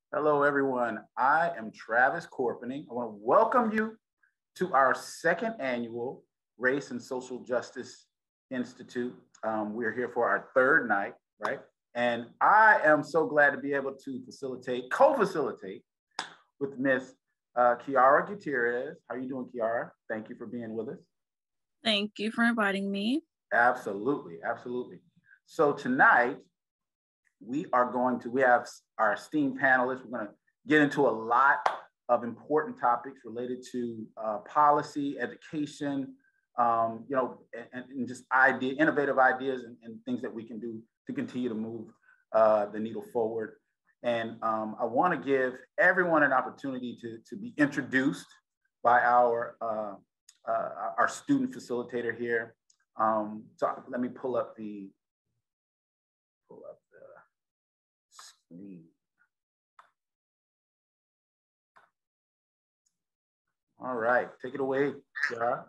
Hello, everyone. I am Travis Corpening. I want to welcome you to our second annual Race and Social Justice Institute. We're here for our third night, right? And I am so glad to be able to co-facilitate with Miss Kiara Gutierrez. How are you doing, Kiara? Thank you for being with us. Thank you for inviting me. Absolutely, absolutely. So tonight, we have our esteemed panelists. We're going to get into a lot of important topics related to policy, education, and just innovative ideas and things that we can do to continue to move the needle forward. And I want to give everyone an opportunity to be introduced by our student facilitator here. So let me pull up the screen. All right, take it away, Kiara.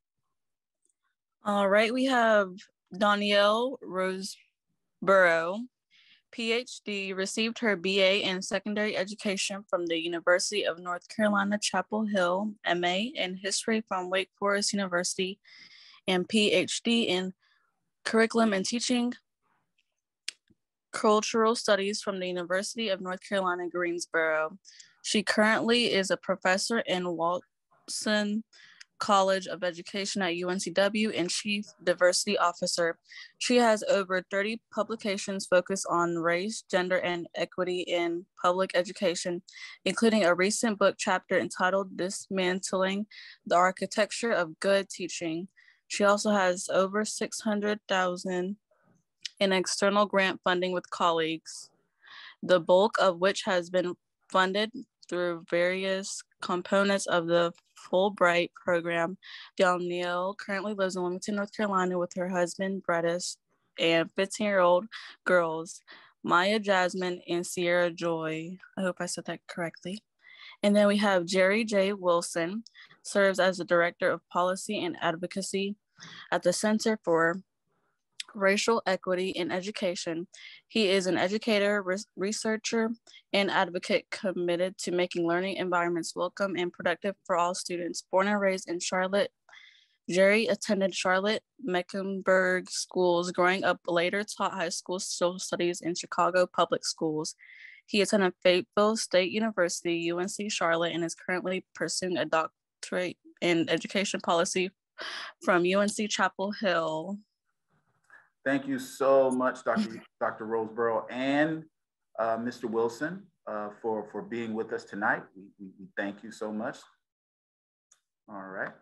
All right, we have Danielle Roseborough, PhD, received her BA in secondary education from the University of North Carolina, Chapel Hill, MA in history from Wake Forest University, and PhD in curriculum and teaching cultural studies from the University of North Carolina, Greensboro. She currently is a professor in Walton College of Education at UNCW and Chief Diversity Officer. She has over 30 publications focused on race, gender, and equity in public education, including a recent book chapter entitled Dismantling the Architecture of Good Teaching. She also has over $600,000 in external grant funding with colleagues, the bulk of which has been funded through various components of the Fulbright program. Danielle currently lives in Wilmington, North Carolina with her husband, Brettis, and 15-year-old girls, Maya Jasmine and Sierra Joy. I hope I said that correctly. And then we have Jerry J. Wilson, serves as the Director of Policy and Advocacy at the Center for Racial Equity in Education. He is an educator, researcher, and advocate committed to making learning environments welcome and productive for all students. Born and raised in Charlotte, Jerry attended Charlotte Mecklenburg schools. Growing up later, taught high school social studies in Chicago public schools. He attended Fayetteville State University, UNC Charlotte, and is currently pursuing a doctorate in education policy from UNC Chapel Hill. Thank you so much, Dr. Roseborough and Mr. Wilson for being with us tonight. We thank you so much. All right.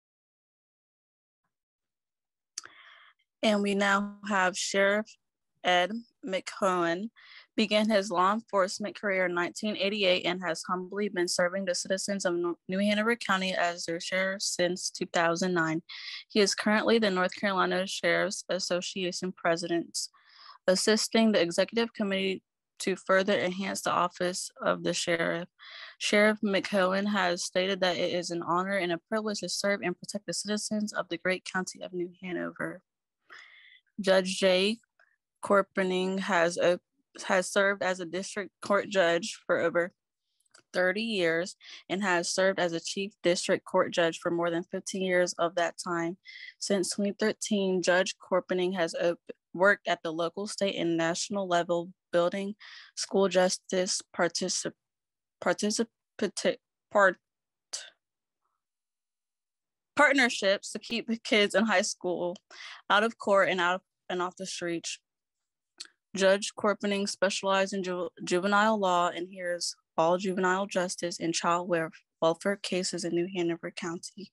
And we now have Sheriff Ed McCohen. Began his law enforcement career in 1988 and has humbly been serving the citizens of New Hanover County as their sheriff since 2009. He is currently the North Carolina Sheriff's Association president, assisting the executive committee to further enhance the office of the sheriff. Sheriff McCohen has stated that it is an honor and a privilege to serve and protect the citizens of the great county of New Hanover. Judge J. Corpening has served as a district court judge for over 30 years and has served as a chief district court judge for more than 15 years of that time. Since 2013, Judge Corpening has worked at the local, state, and national level, building school justice partnerships to keep kids in high school out of court and off the streets. Judge Corpening specialized in juvenile law and hears all juvenile justice and child welfare cases in New Hanover County.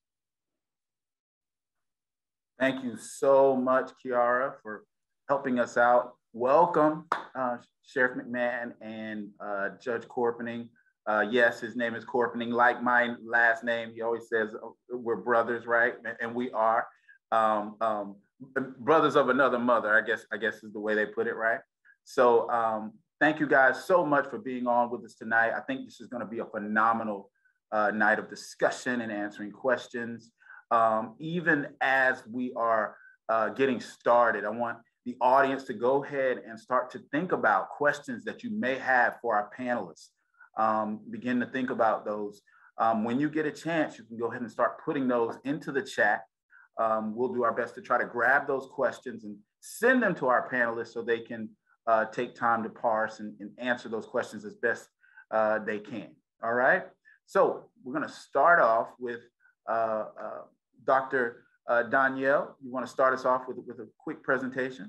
Thank you so much, Kiara, for helping us out. Welcome, Sheriff McMahon and Judge Corpening. Yes, his name is Corpening, like my last name. He always says we're brothers, right? And we are. Brothers of another mother, I guess is the way they put it, right? So thank you guys so much for being on with us tonight. I think this is going to be a phenomenal night of discussion and answering questions. Even as we are getting started, I want the audience to go ahead and start to think about questions that you may have for our panelists. begin to think about those. When you get a chance, you can go ahead and start putting those into the chat. We'll do our best to try to grab those questions and send them to our panelists so they can take time to parse and answer those questions as best they can. All right. So we're going to start off with Dr. Danielle. You want to start us off with a quick presentation?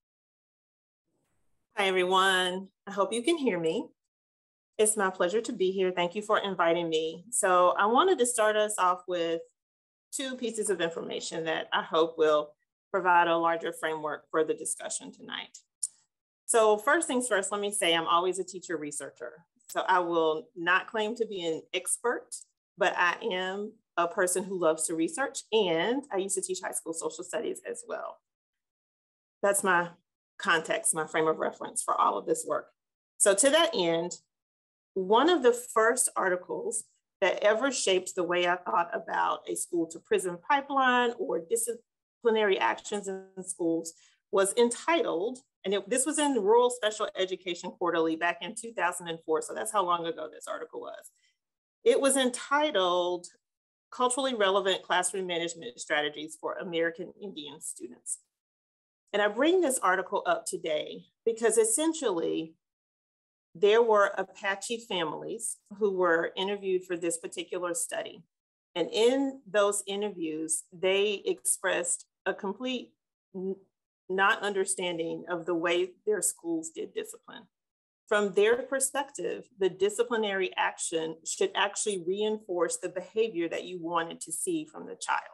Hi, everyone. I hope you can hear me. It's my pleasure to be here. Thank you for inviting me. So I wanted to start us off with two pieces of information that I hope will provide a larger framework for the discussion tonight. So first things first, let me say I'm always a teacher researcher. So I will not claim to be an expert, but I am a person who loves to research, and I used to teach high school social studies as well. That's my context, my frame of reference for all of this work. So to that end, one of the first articles that ever shaped the way I thought about a school to prison pipeline or disciplinary actions in schools was entitled, and this was in Rural Special Education Quarterly back in 2004. So that's how long ago this article was. It was entitled Culturally Relevant Classroom Management Strategies for American Indian Students. And I bring this article up today because essentially there were Apache families who were interviewed for this particular study. And in those interviews, they expressed a complete not understanding of the way their schools did discipline. From their perspective, the disciplinary action should actually reinforce the behavior that you wanted to see from the child.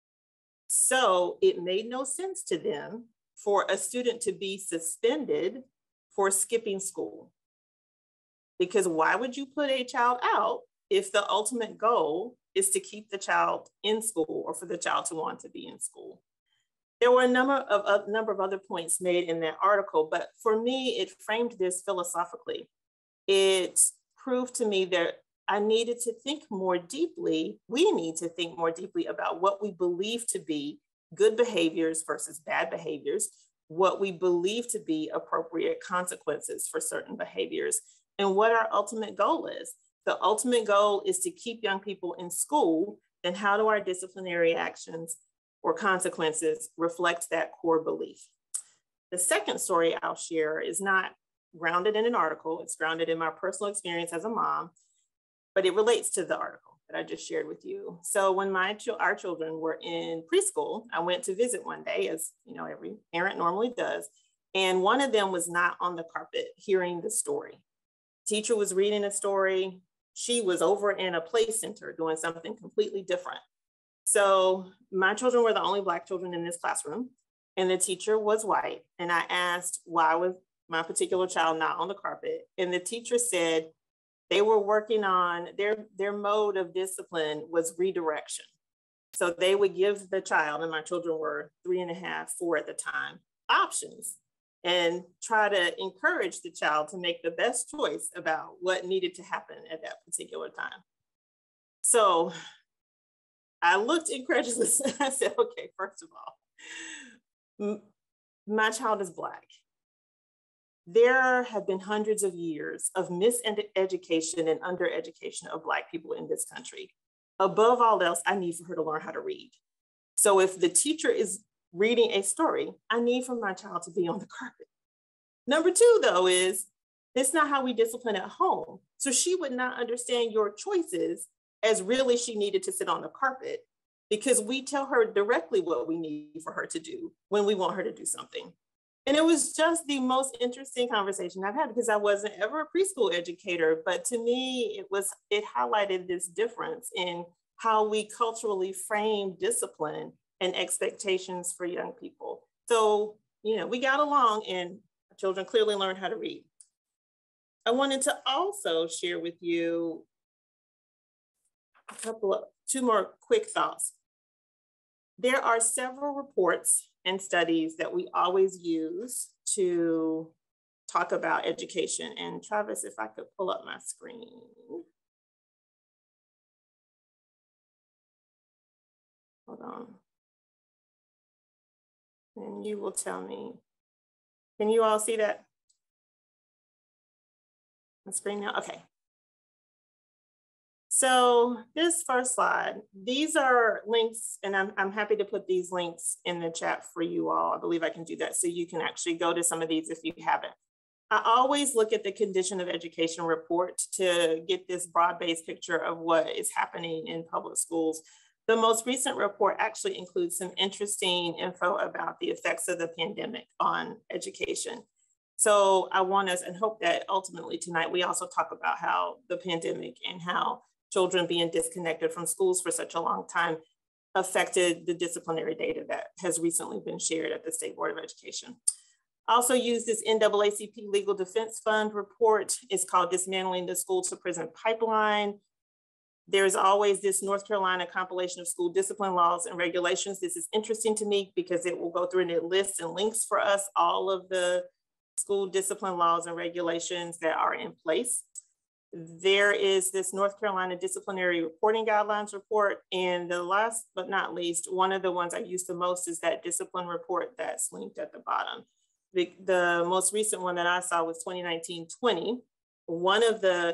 So it made no sense to them for a student to be suspended for skipping school. Because why would you put a child out if the ultimate goal is to keep the child in school or for the child to want to be in school? There were a number of other points made in that article, but for me, it framed this philosophically. It proved to me that I needed to think more deeply, we need to think more deeply about what we believe to be good behaviors versus bad behaviors, what we believe to be appropriate consequences for certain behaviors, and what our ultimate goal is. The ultimate goal is to keep young people in school, and how do our disciplinary actions or consequences reflect that core belief? The second story I'll share is not grounded in an article, it's grounded in my personal experience as a mom, but it relates to the article that I just shared with you. So when our children were in preschool, I went to visit one day, as every parent normally does, and one of them was not on the carpet hearing the story. Teacher was reading a story. She was over in a play center doing something completely different. So my children were the only Black children in this classroom, and the teacher was white. And I asked, why was my particular child not on the carpet? And the teacher said they were working on their mode of discipline was redirection. So they would give the child, and my children were 3.5, 4 at the time, options, and try to encourage the child to make the best choice about what needed to happen at that particular time. So I looked incredulous and I said, okay, first of all, my child is Black. There have been hundreds of years of miseducation and undereducation of Black people in this country. Above all else, I need for her to learn how to read. So if the teacher is reading a story, I need for my child to be on the carpet. Number two, though, is it's not how we discipline at home. So she would not understand your choices as really she needed to sit on the carpet, because we tell her directly what we need for her to do when we want her to do something. And it was just the most interesting conversation I've had, because I wasn't ever a preschool educator, but to me, it highlighted this difference in how we culturally frame discipline and expectations for young people. So, we got along and children clearly learned how to read. I wanted to also share with you two more quick thoughts. There are several reports and studies that we always use to talk about education. And Travis, if I could pull up my screen. Hold on. And you will tell me. Can you all see that? The screen now? Okay. So this first slide, these are links, and I'm happy to put these links in the chat for you all. I believe I can do that so you can actually go to some of these if you haven't. I always look at the condition of education report to get this broad-based picture of what is happening in public schools. The most recent report actually includes some interesting info about the effects of the pandemic on education. So I want us and hope that ultimately tonight we also talk about how the pandemic and how children being disconnected from schools for such a long time affected the disciplinary data that has recently been shared at the State Board of Education. I also use this NAACP Legal Defense Fund report. It's called Dismantling the School to Prison Pipeline. There's always this North Carolina compilation of school discipline laws and regulations. This is interesting to me because it will go through and it lists and links for us all of the school discipline laws and regulations that are in place. There is this North Carolina Disciplinary Reporting Guidelines report. And the last but not least, one of the ones I use the most is that discipline report that's linked at the bottom. The most recent one that I saw was 2019-20. One of the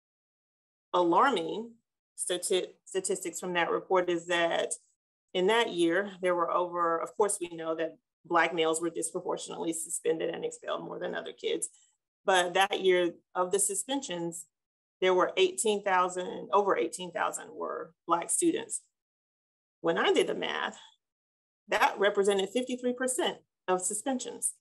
alarming statistics from that report is that in that year, there were over, of course, we know that Black males were disproportionately suspended and expelled more than other kids. But that year of the suspensions, there were over 18,000 were Black students. When I did the math, that represented 53% of suspensions.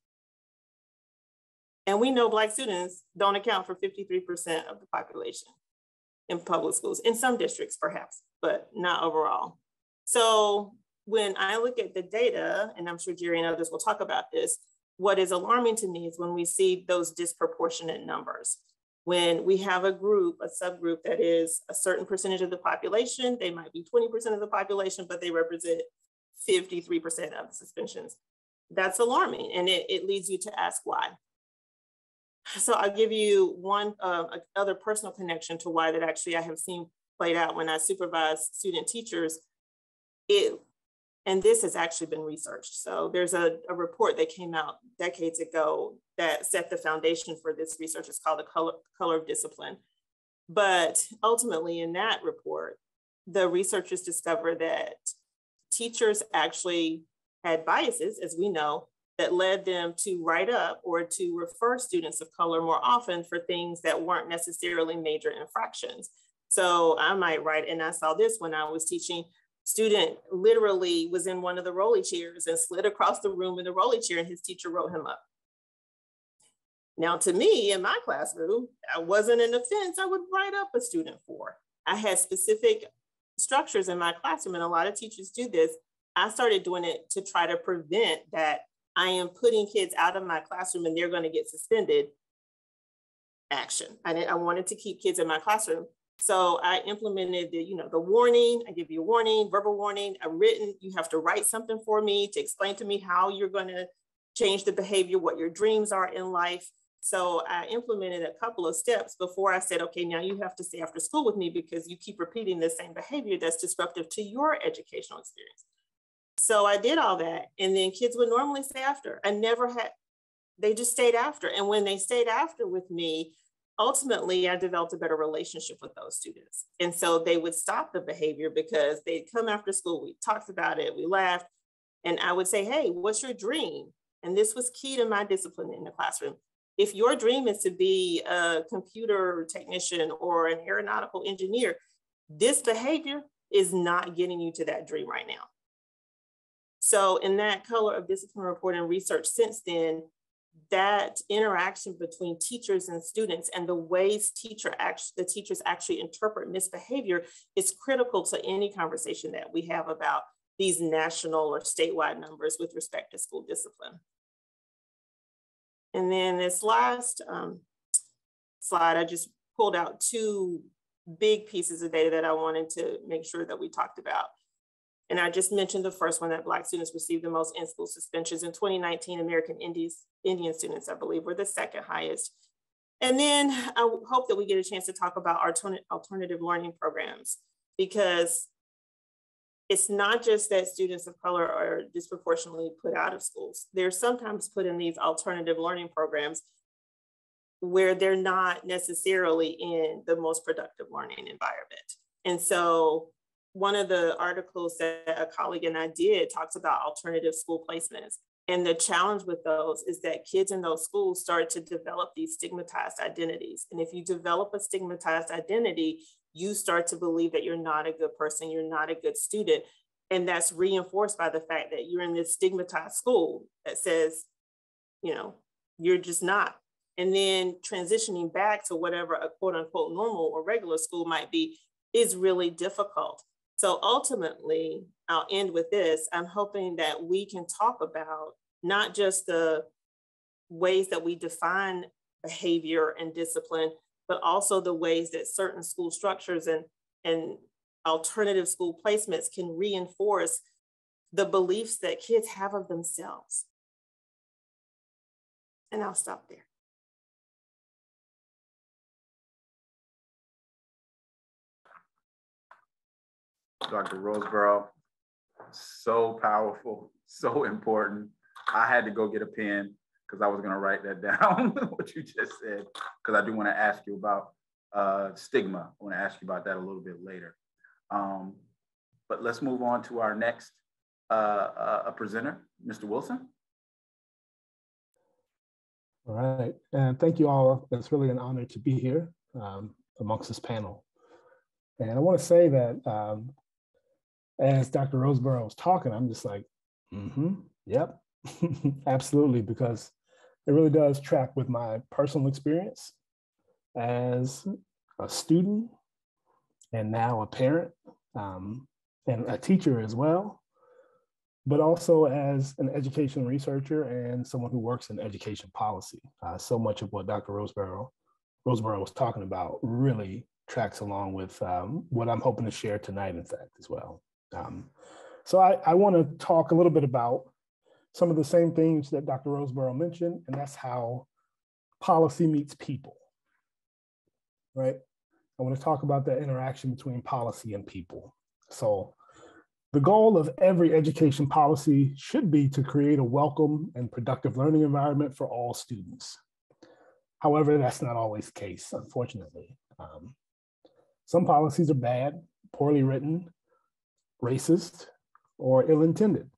And we know Black students don't account for 53% of the population in public schools, in some districts perhaps, but not overall. So when I look at the data, and I'm sure Jerry and others will talk about this, what is alarming to me is when we see those disproportionate numbers. When we have a group, a subgroup that is a certain percentage of the population, they might be 20% of the population, but they represent 53% of the suspensions. That's alarming, and it leads you to ask why. So I'll give you one other personal connection to why that actually I have seen played out when I supervise student teachers. And this has actually been researched. So there's a report that came out decades ago that set the foundation for this research. It's called The Color of Discipline. But ultimately in that report, the researchers discovered that teachers actually had biases, as we know, that led them to write up or to refer students of color more often for things that weren't necessarily major infractions. So I might write, and I saw this when I was teaching, student literally was in one of the rolly chairs and slid across the room in the rolly chair, and his teacher wrote him up. Now, to me, in my classroom, that wasn't an offense I would write up a student for. I had specific structures in my classroom, and a lot of teachers do this. I started doing it to try to prevent that I am putting kids out of my classroom and they're going to get suspended action. I wanted to keep kids in my classroom. So I implemented the warning. I give you a warning, verbal warning, a written, you have to write something for me to explain to me how you're going to change the behavior, what your dreams are in life. So I implemented a couple of steps before I said, okay, now you have to stay after school with me because you keep repeating the same behavior that's disruptive to your educational experience. So I did all that. And then kids would normally stay after. They just stayed after. And when they stayed after with me, ultimately, I developed a better relationship with those students. And so they would stop the behavior because they'd come after school. We talked about it, we laughed. And I would say, hey, what's your dream? And this was key to my discipline in the classroom. If your dream is to be a computer technician or an aeronautical engineer, this behavior is not getting you to that dream right now. So in that Color of Discipline report and research since then, that interaction between teachers and students and the ways the teachers actually interpret misbehavior is critical to any conversation that we have about these national or statewide numbers with respect to school discipline. And then this last slide, I just pulled out two big pieces of data that I wanted to make sure that we talked about. And I just mentioned the first one, that Black students received the most in-school suspensions. In 2019, American Indian students, I believe, were the second highest. And then I hope that we get a chance to talk about our alternative learning programs, because it's not just that students of color are disproportionately put out of schools. They're sometimes put in these alternative learning programs where they're not necessarily in the most productive learning environment. And so one of the articles that a colleague and I did talks about alternative school placements. And the challenge with those is that kids in those schools start to develop these stigmatized identities. And if you develop a stigmatized identity, you start to believe that you're not a good person, you're not a good student. And that's reinforced by the fact that you're in this stigmatized school that says, you know, you're just not. And then transitioning back to whatever a quote unquote normal or regular school might be is really difficult. So ultimately, I'll end with this. I'm hoping that we can talk about not just the ways that we define behavior and discipline, but also the ways that certain school structures and alternative school placements can reinforce the beliefs that kids have of themselves. And I'll stop there. Dr. Roseborough, so powerful, so important. I had to go get a pen because I was going to write that down, what you just said, because I do want to ask you about stigma. I want to ask you about that a little bit later. But let's move on to our next presenter, Mr. Wilson. All right, and thank you all. It's really an honor to be here amongst this panel. And I want to say that as Dr. Roseborough was talking, I'm just like, yep, absolutely, because it really does track with my personal experience as a student and now a parent and a teacher as well, but also as an education researcher and someone who works in education policy. So much of what Dr. Roseborough was talking about really tracks along with what I'm hoping to share tonight, in fact, as well. So I want to talk a little bit about some of the same things that Dr. Roseborough mentioned, and that's how policy meets people, right? I want to talk about that interaction between policy and people. So the goal of every education policy should be to create a welcome and productive learning environment for all students. However, that's not always the case, unfortunately. Some policies are bad, poorly written, racist, or ill-intended.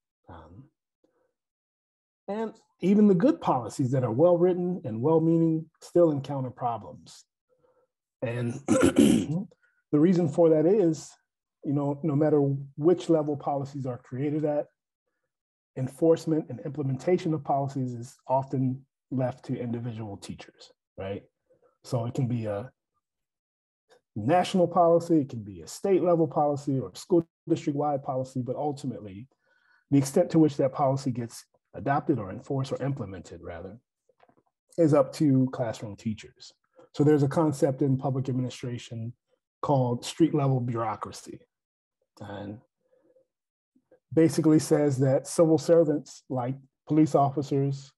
And even the good policies that are well-written and well-meaning still encounter problems. And the reason for that is, no matter which level policies are created at, enforcement and implementation of policies is often left to individual teachers, right? So it can be a national policy, it can be a state level policy or school district-wide policy, but ultimately, the extent to which that policy gets adopted or enforced or implemented, rather, is up to classroom teachers. So there's a concept in public administration called street level bureaucracy. And basically says that civil servants like police officers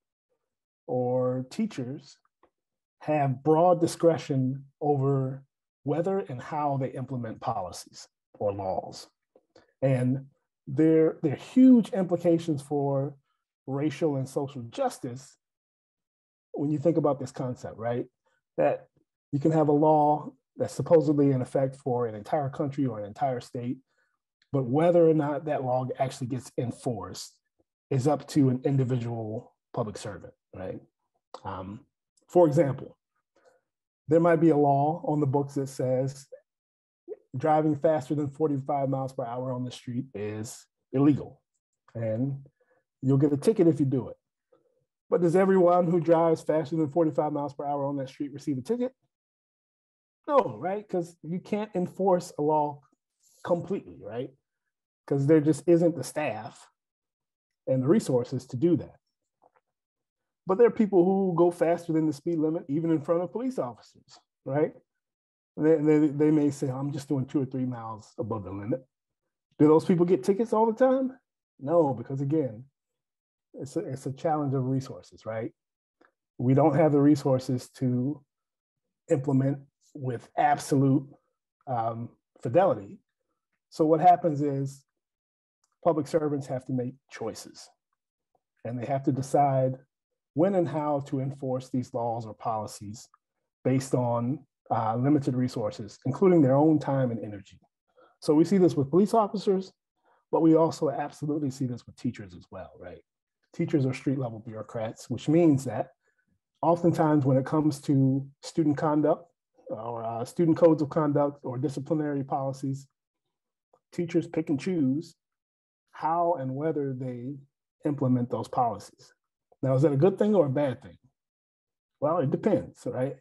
or teachers have broad discretion over whether and how they implement policies or laws. And there are huge implications for racial and social justice when you think about this concept, right? That you can have a law that's supposedly in effect for an entire country or an entire state, but whether or not that law actually gets enforced is up to an individual public servant, right? For example, there might be a law on the books that says driving faster than 45 miles per hour on the street is illegal, and you'll get a ticket if you do it. But does everyone who drives faster than 45 miles per hour on that street receive a ticket? No, right? Because you can't enforce a law completely, right? Because there just isn't the staff and the resources to do that. But there are people who go faster than the speed limit, even in front of police officers, right? They may say, I'm just doing 2 or 3 miles above the limit. Do those people get tickets all the time? No, because again, it's a challenge of resources, right? We don't have the resources to implement with absolute fidelity. So what happens is public servants have to make choices, and they have to decide when and how to enforce these laws or policies based on limited resources, including their own time and energy. So we see this with police officers, but we also absolutely see this with teachers as well, right? Teachers are street level bureaucrats, which means that oftentimes when it comes to student conduct or student codes of conduct or disciplinary policies, teachers pick and choose how and whether they implement those policies. Now, is that a good thing or a bad thing? Well, it depends, right?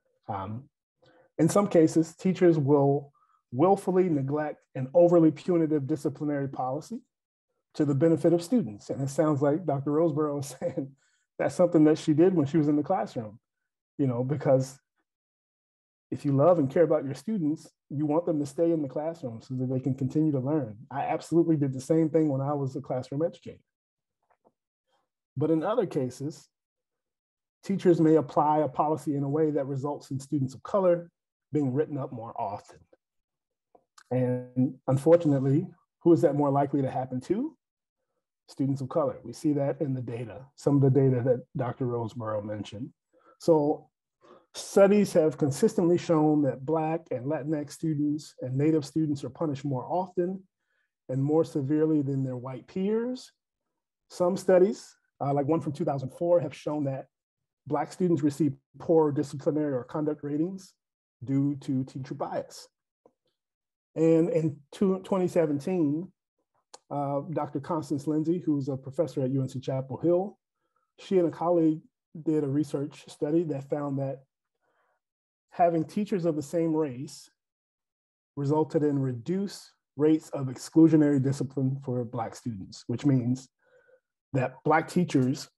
In some cases, teachers will willfully neglect an overly punitive disciplinary policy to the benefit of students. And it sounds like Dr. Roseborough was saying that's something that she did when she was in the classroom, because if you love and care about your students, you want them to stay in the classroom so that they can continue to learn. I absolutely did the same thing when I was a classroom educator. But in other cases, teachers may apply a policy in a way that results in students of color being written up more often. And unfortunately, who is that more likely to happen to? Students of color. We see that in the data, some of the data that Dr. Roseborough mentioned. So studies have consistently shown that Black and Latinx students and Native students are punished more often and more severely than their white peers. Some studies, like one from 2004, have shown that Black students receive poor disciplinary or conduct ratings due to teacher bias. And in 2017, Dr. Constance Lindsay, who's a professor at UNC Chapel Hill, she and a colleague did a research study that found that having teachers of the same race resulted in reduced rates of exclusionary discipline for Black students, which means that Black teachers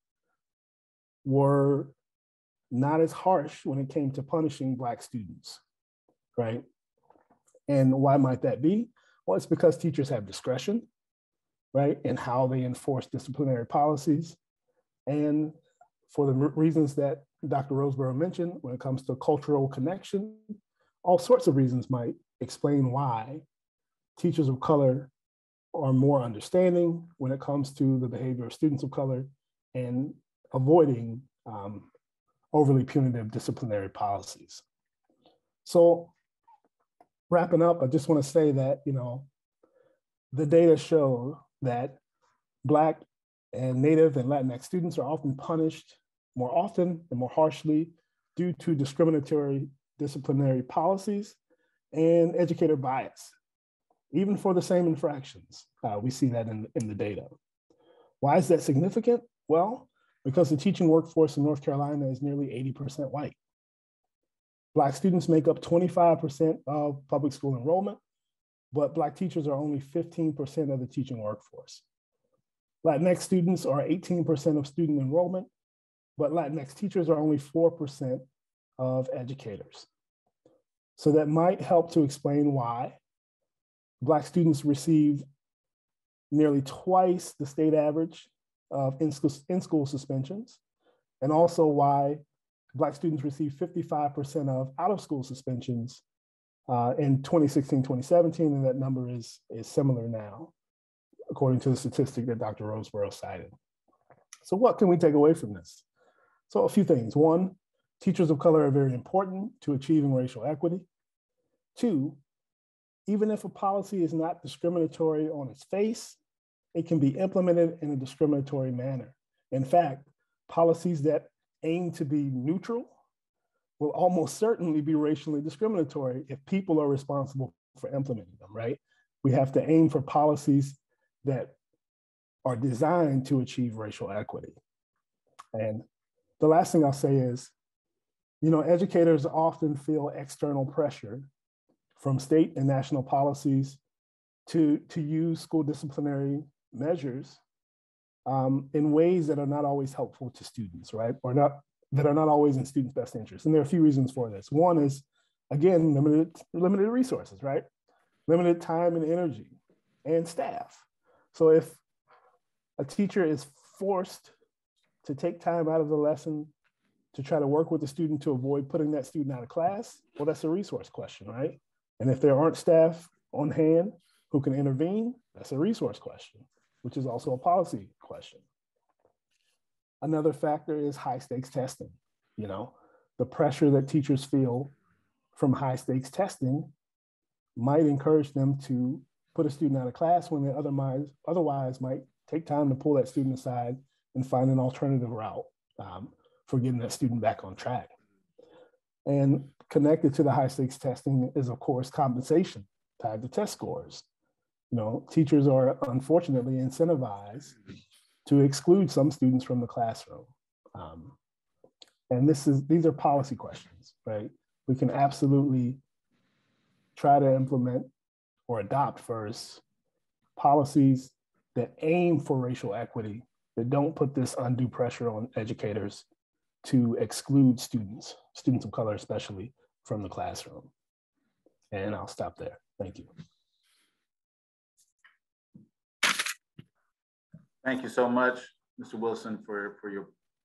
were not as harsh when it came to punishing Black students, right? And why might that be? Well, it's because teachers have discretion, right, in how they enforce disciplinary policies. And for the reasons that Dr. Roseborough mentioned, when it comes to cultural connection, all sorts of reasons might explain why teachers of color are more understanding when it comes to the behavior of students of color and avoiding overly punitive disciplinary policies. So wrapping up, I just want to say that, the data show that Black and Native and Latinx students are often punished more often and more harshly due to discriminatory disciplinary policies and educator bias, even for the same infractions. We see that in the data. Why is that significant? Well, because the teaching workforce in North Carolina is nearly 80% white. Black students make up 25% of public school enrollment, but Black teachers are only 15% of the teaching workforce. Latinx students are 18% of student enrollment, but Latinx teachers are only 4% of educators. So that might help to explain why Black students receive nearly twice the state average of in-school suspensions, and also why Black students receive 55% of out-of-school suspensions in 2016, 2017, and that number is similar now, according to the statistic that Dr. Roseborough cited. So what can we take away from this? So a few things. One, teachers of color are very important to achieving racial equity. Two, even if a policy is not discriminatory on its face, it can be implemented in a discriminatory manner. In fact, policies that aim to be neutral will almost certainly be racially discriminatory if people are responsible for implementing them, right? We have to aim for policies that are designed to achieve racial equity. And the last thing I'll say is, educators often feel external pressure from state and national policies to use school disciplinary measures in ways that are not always helpful to students, right? That are not always in students' best interest. And there are a few reasons for this. One is, again, limited resources, right? Limited time and energy and staff. So if a teacher is forced to take time out of the lesson to try to work with the student to avoid putting that student out of class, well, that's a resource question, right? And if there aren't staff on hand who can intervene, that's a resource question, which is also a policy question. Another factor is high stakes testing. The pressure that teachers feel from high stakes testing might encourage them to put a student out of class when they otherwise might take time to pull that student aside and find an alternative route for getting that student back on track. And connected to the high stakes testing is, of course, compensation tied to test scores. You know, teachers are unfortunately incentivized to exclude some students from the classroom. And these are policy questions, right? We can absolutely try to implement or adopt first policies that aim for racial equity, that don't put this undue pressure on educators to exclude students of color especially, from the classroom. And I'll stop there. Thank you. Thank you so much, Mr. Wilson, for your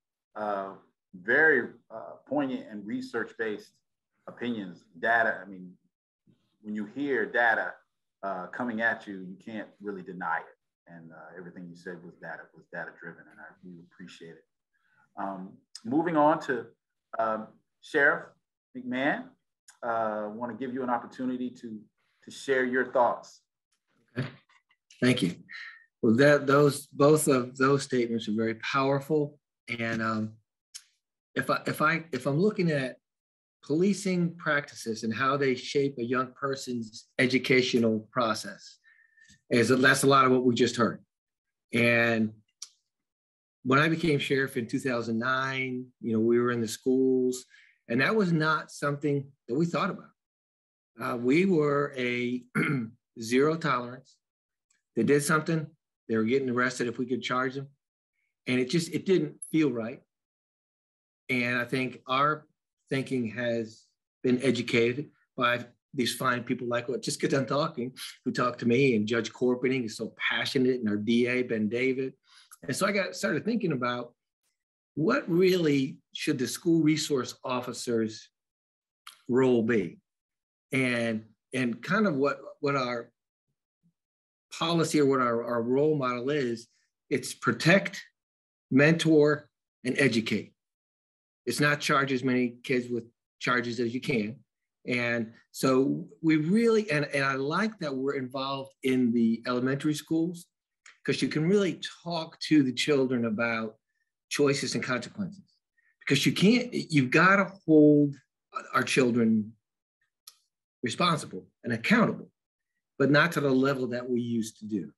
very poignant and research-based opinions, data. I mean, when you hear data coming at you, you can't really deny it. And everything you said was data-driven, and we appreciate it. Moving on to Sheriff McMahon, I want to give you an opportunity to share your thoughts. Okay, thank you. Well, both of those statements are very powerful, and if I'm looking at policing practices and how they shape a young person's educational process, that's a lot of what we just heard. And when I became sheriff in 2009, we were in the schools, and that was not something that we thought about. We were a zero tolerance. They did something, they were getting arrested if we could charge them. And it didn't feel right. And I think our thinking has been educated by these fine people like what just got done talking, who talked to me, and Judge Corpening is so passionate, and our DA, Ben David. And so I started thinking about what really should the school resource officer's role be? And kind of what our policy or what our role model is. It's protect, mentor, and educate. It's not charge as many kids with charges as you can. And so we really, and I like that we're involved in the elementary schools, because you can really talk to the children about choices and consequences. Because you've got to hold our children responsible and accountable, but not to the level that we used to do.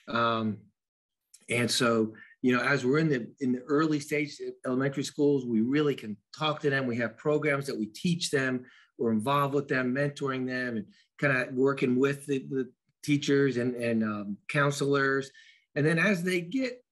And so, as we're in the early stage elementary schools, we really can talk to them. We have programs that we teach them. We're involved with them, mentoring them, and kind of working with the teachers and counselors. And then as they get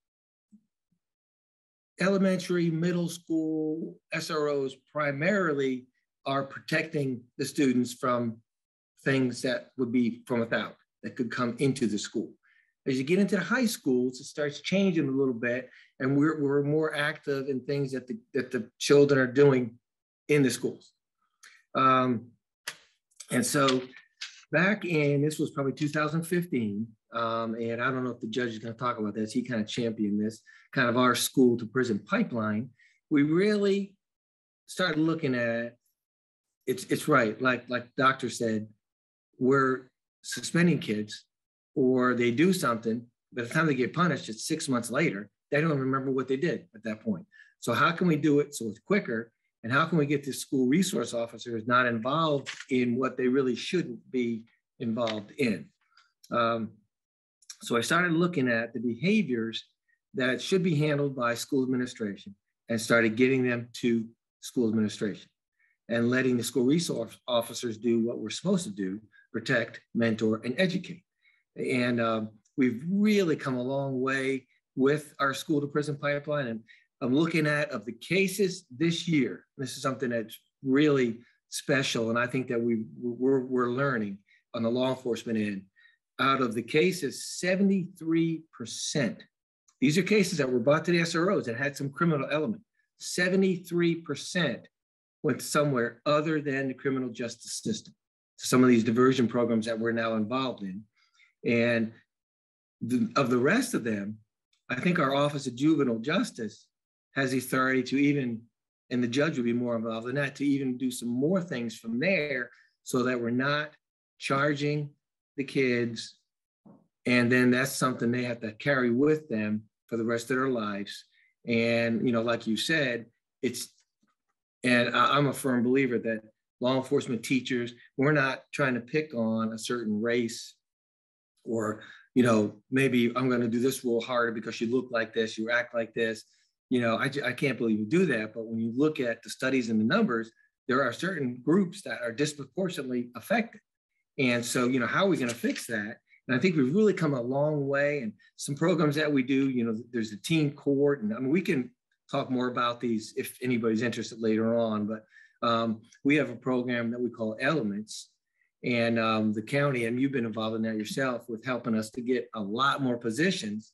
elementary, middle school, SROs primarily are protecting the students from things that would be from without, that could come into the school. As you get into the high schools, it starts changing a little bit, and we're more active in things that the children are doing in the schools. And so back in, this was probably 2015, and I don't know if the judge is going to talk about this. He kind of championed this, kind of our school to prison pipeline. We really started looking at, it's right, like doctor said, we're suspending kids, or they do something, by the time they get punished, it's 6 months later, they don't remember what they did at that point. So how can we do it so it's quicker? And how can we get the school resource officers not involved in what they really shouldn't be involved in? So I started looking at the behaviors that should be handled by school administration, and started getting them to school administration and letting the school resource officers do what we're supposed to do: protect, mentor, and educate. And we've really come a long way with our school to prison pipeline. And I'm looking at, of the cases this year, this is something that's really special, and I think that we're learning on the law enforcement end. Out of the cases, 73%, these are cases that were brought to the SROs that had some criminal element. 73% went somewhere other than the criminal justice system, some of these diversion programs that we're now involved in. And of the rest of them, I think our Office of Juvenile Justice has the authority to even, and the judge would be more involved in that, to even do some more things from there, so that we're not charging the kids, and then that's something they have to carry with them for the rest of their lives. And, you know, like you said, I'm a firm believer that law enforcement teachers, we're not trying to pick on a certain race, or, you know, maybe I'm going to do this rule harder because you look like this, you act like this. You know, I can't believe you do that. But when you look at the studies and the numbers, there are certain groups that are disproportionately affected. And so, you know, how are we going to fix that? And I think we've really come a long way. And some programs that we do, you know, there's a teen court, and I mean, we can talk more about these if anybody's interested later on. But we have a program that we call Elements, and the county, and you've been involved in that yourself, with helping us to get a lot more positions.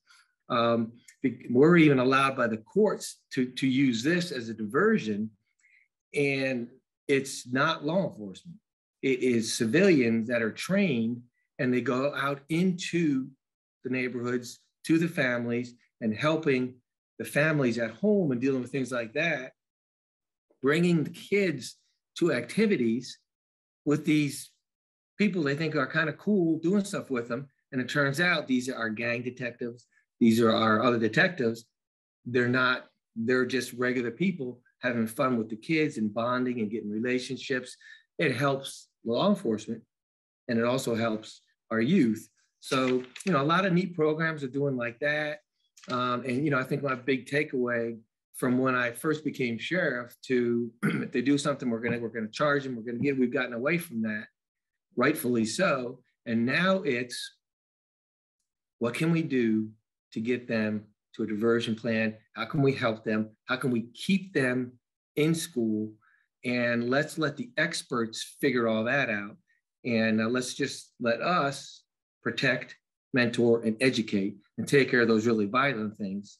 We're even allowed by the courts to use this as a diversion, and it's not law enforcement. It is civilians that are trained, and they go out into the neighborhoods, to the families, and helping the families at home and dealing with things like that, bringing the kids to activities with these people they think are kind of cool, doing stuff with them. And it turns out these are our gang detectives. These are our other detectives. They're just regular people having fun with the kids and bonding and getting relationships. It helps law enforcement, and it also helps our youth. So, you know, a lot of neat programs are doing like that. And, you know, I think my big takeaway from when I first became sheriff to if they do something, we're gonna charge them, we've gotten away from that, rightfully so. And now it's, what can we do to get them to a diversion plan? How can we help them? How can we keep them in school? And let's let the experts figure all that out. And let's just let us protect, mentor, and educate, and take care of those really violent things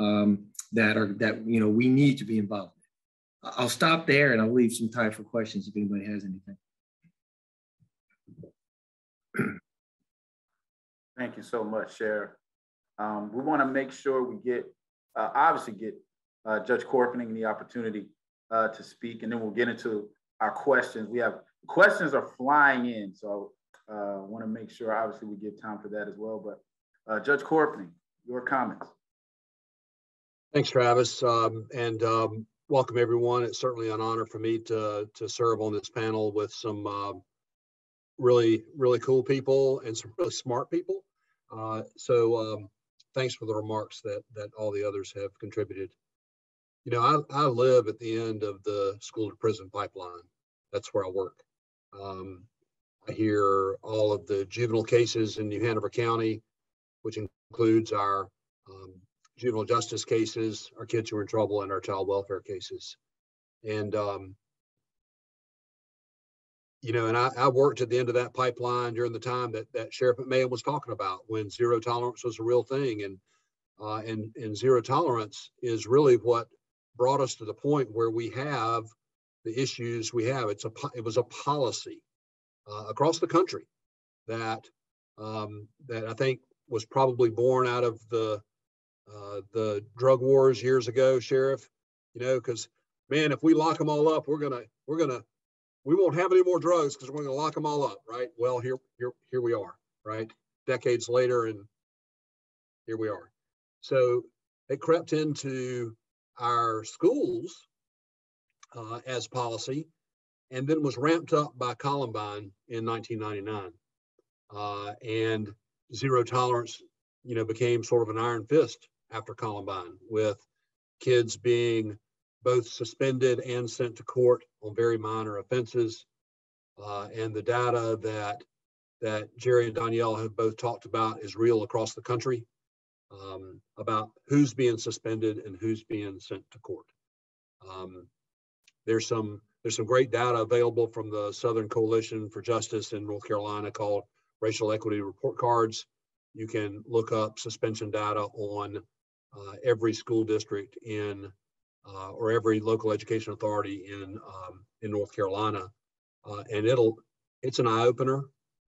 that you know we need to be involved in. I'll stop there, and I'll leave some time for questions if anybody has anything. Thank you so much, Sheriff. We want to make sure we obviously get Judge Corpening the opportunity to speak, and then we'll get into our questions. Questions are flying in, so I want to make sure, obviously, we give time for that as well. But Judge Corpening, your comments. Thanks, Travis, and welcome everyone. It's certainly an honor for me to serve on this panel with some really cool people and some really smart people. So thanks for the remarks that all the others have contributed. You know, I live at the end of the school to prison pipeline. That's where I work. I hear all of the juvenile cases in New Hanover County, which includes our juvenile justice cases, our kids who are in trouble, and our child welfare cases. And, you know, and I worked at the end of that pipeline during the time that Sheriff McMahon was talking about, when zero tolerance was a real thing. And zero tolerance is really what brought us to the point where we have the issues we have. It was a policy across the country that I think was probably born out of the drug wars years ago, Sheriff. You know, because man, if we lock them all up, we won't have any more drugs because we're going to lock them all up, right? Well, here we are, right? Decades later, and here we are. So it crept into our schools as policy, and then was ramped up by Columbine in 1999. And zero tolerance, you know, became sort of an iron fist after Columbine, with kids being both suspended and sent to court on very minor offenses. And the data that Jerry and Danielle have both talked about is real across the country, about who's being suspended and who's being sent to court. There's some great data available from the Southern Coalition for Justice in North Carolina called Racial Equity Report Cards. You can look up suspension data on every school district in or every local education authority in North Carolina, and it's an eye opener.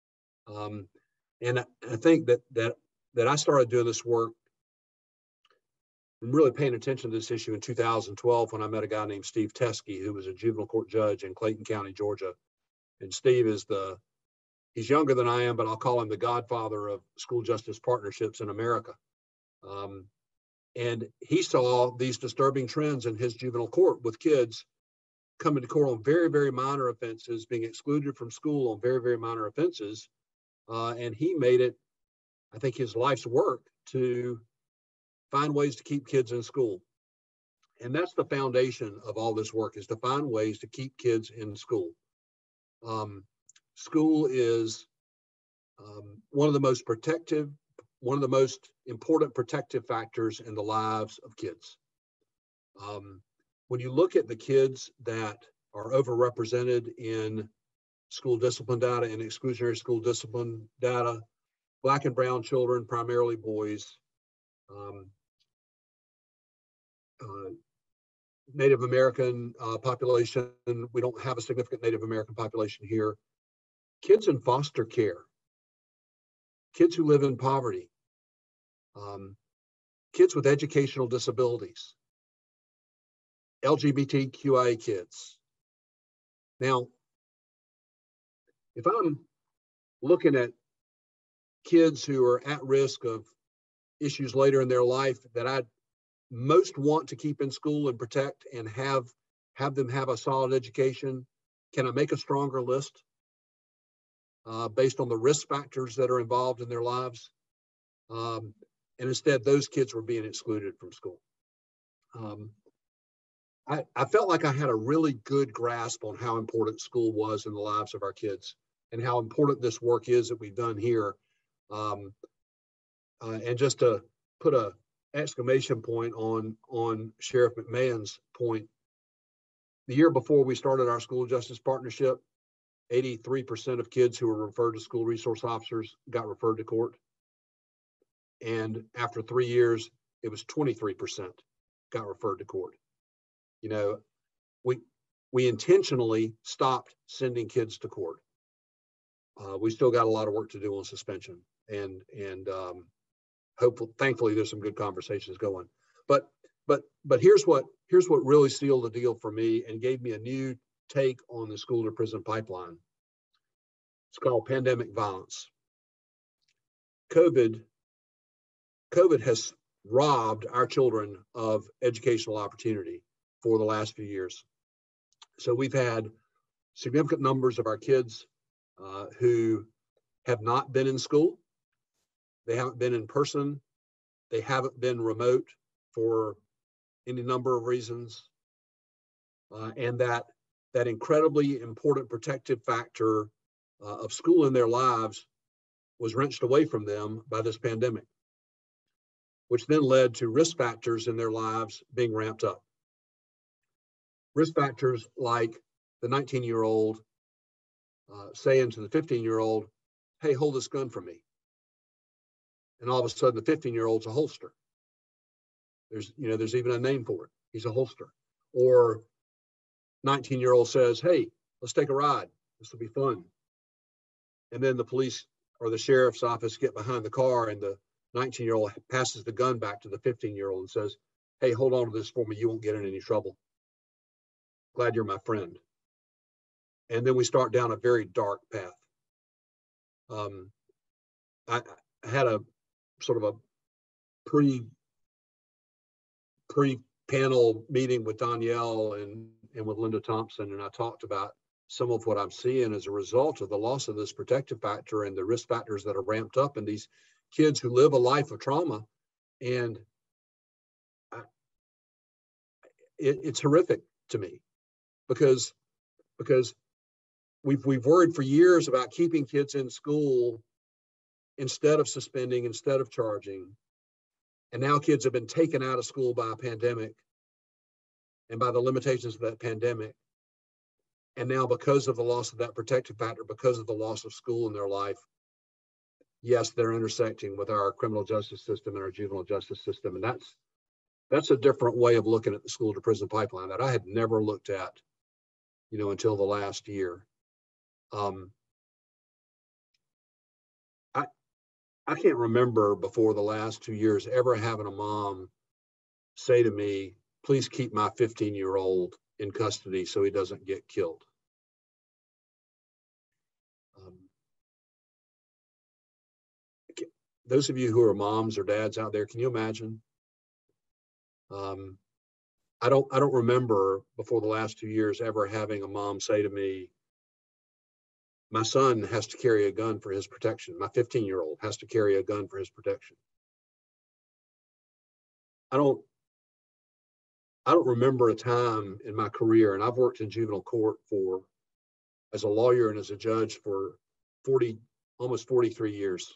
And I think that I started doing this work and really paying attention to this issue in 2012 when I met a guy named Steve Teskey, who was a juvenile court judge in Clayton County, Georgia. And Steve is He's younger than I am, but I'll call him the godfather of school justice partnerships in America. And he saw these disturbing trends in his juvenile court with kids coming to court on very, very minor offenses, being excluded from school on very, very minor offenses. And he made it, I think, his life's work to find ways to keep kids in school. And that's the foundation of all this work, is to find ways to keep kids in school. School is one of the most important protective factors in the lives of kids. When you look at the kids that are overrepresented in school discipline data and exclusionary school discipline data, Black and brown children, primarily boys, Native American population, we don't have a significant Native American population here. Kids in foster care, kids who live in poverty, kids with educational disabilities, LGBTQIA kids. Now, if I'm looking at kids who are at risk of issues later in their life that I most want to keep in school and protect and have them have a solid education, can I make a stronger list based on the risk factors that are involved in their lives? And instead, those kids were being excluded from school. I felt like I had a really good grasp on how important school was in the lives of our kids and how important this work is that we've done here. And just to put a exclamation point on Sheriff McMahon's point, the year before we started our school justice partnership, 83% of kids who were referred to school resource officers got referred to court. And after 3 years, it was 23% got referred to court. You know, we intentionally stopped sending kids to court. We still got a lot of work to do on suspension, and thankfully, there's some good conversations going. But here's what really sealed the deal for me and gave me a new take on the school to prison pipeline. It's called pandemic violence. COVID has robbed our children of educational opportunity for the last few years. So we've had significant numbers of our kids who have not been in school. They haven't been in person. They haven't been remote for any number of reasons. And that incredibly important protective factor of school in their lives was wrenched away from them by this pandemic, which then led to risk factors in their lives being ramped up. Risk factors like the 19-year-old saying to the 15-year-old, hey, hold this gun for me. And all of a sudden the 15-year-old's a holster. There's even a name for it. He's a holster. Or 19-year-old says, hey, let's take a ride. This will be fun. And then the police or the sheriff's office get behind the car and the 19-year-old passes the gun back to the 15-year-old and says, hey, hold on to this for me. You won't get in any trouble. Glad you're my friend. And then we start down a very dark path. I had a sort of a pre-panel meeting with Danielle and with Linda Thompson, and I talked about some of what I'm seeing as a result of the loss of this protective factor and the risk factors that are ramped up in these kids who live a life of trauma. And it's horrific to me because we've worried for years about keeping kids in school instead of suspending, instead of charging. And now kids have been taken out of school by a pandemic and by the limitations of that pandemic. And now because of the loss of that protective factor, because of the loss of school in their life, yes, they're intersecting with our criminal justice system and our juvenile justice system. And that's a different way of looking at the school to prison pipeline that I had never looked at, until the last year. I can't remember before the last 2 years ever having a mom say to me, please keep my 15-year-old in custody so he doesn't get killed. those of you who are moms or dads out there, can you imagine? I don't remember before the last 2 years ever having a mom say to me, my son has to carry a gun for his protection. My 15-year-old has to carry a gun for his protection. I don't remember a time in my career, and I've worked in juvenile court as a lawyer and as a judge for almost 43 years.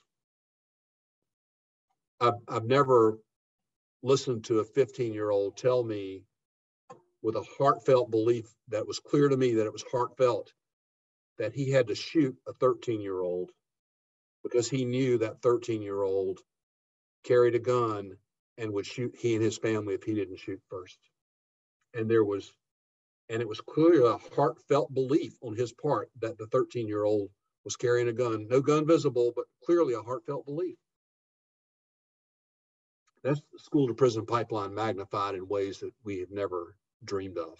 I've never listened to a 15-year-old tell me with a heartfelt belief that was clear to me that it was heartfelt that he had to shoot a 13-year-old because he knew that 13-year-old carried a gun and would shoot he and his family if he didn't shoot first. And it was clearly a heartfelt belief on his part that the 13-year-old was carrying a gun. No gun visible, but clearly a heartfelt belief. That's the school to prison pipeline magnified in ways that we have never dreamed of.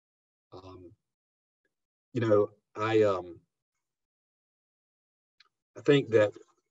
I think that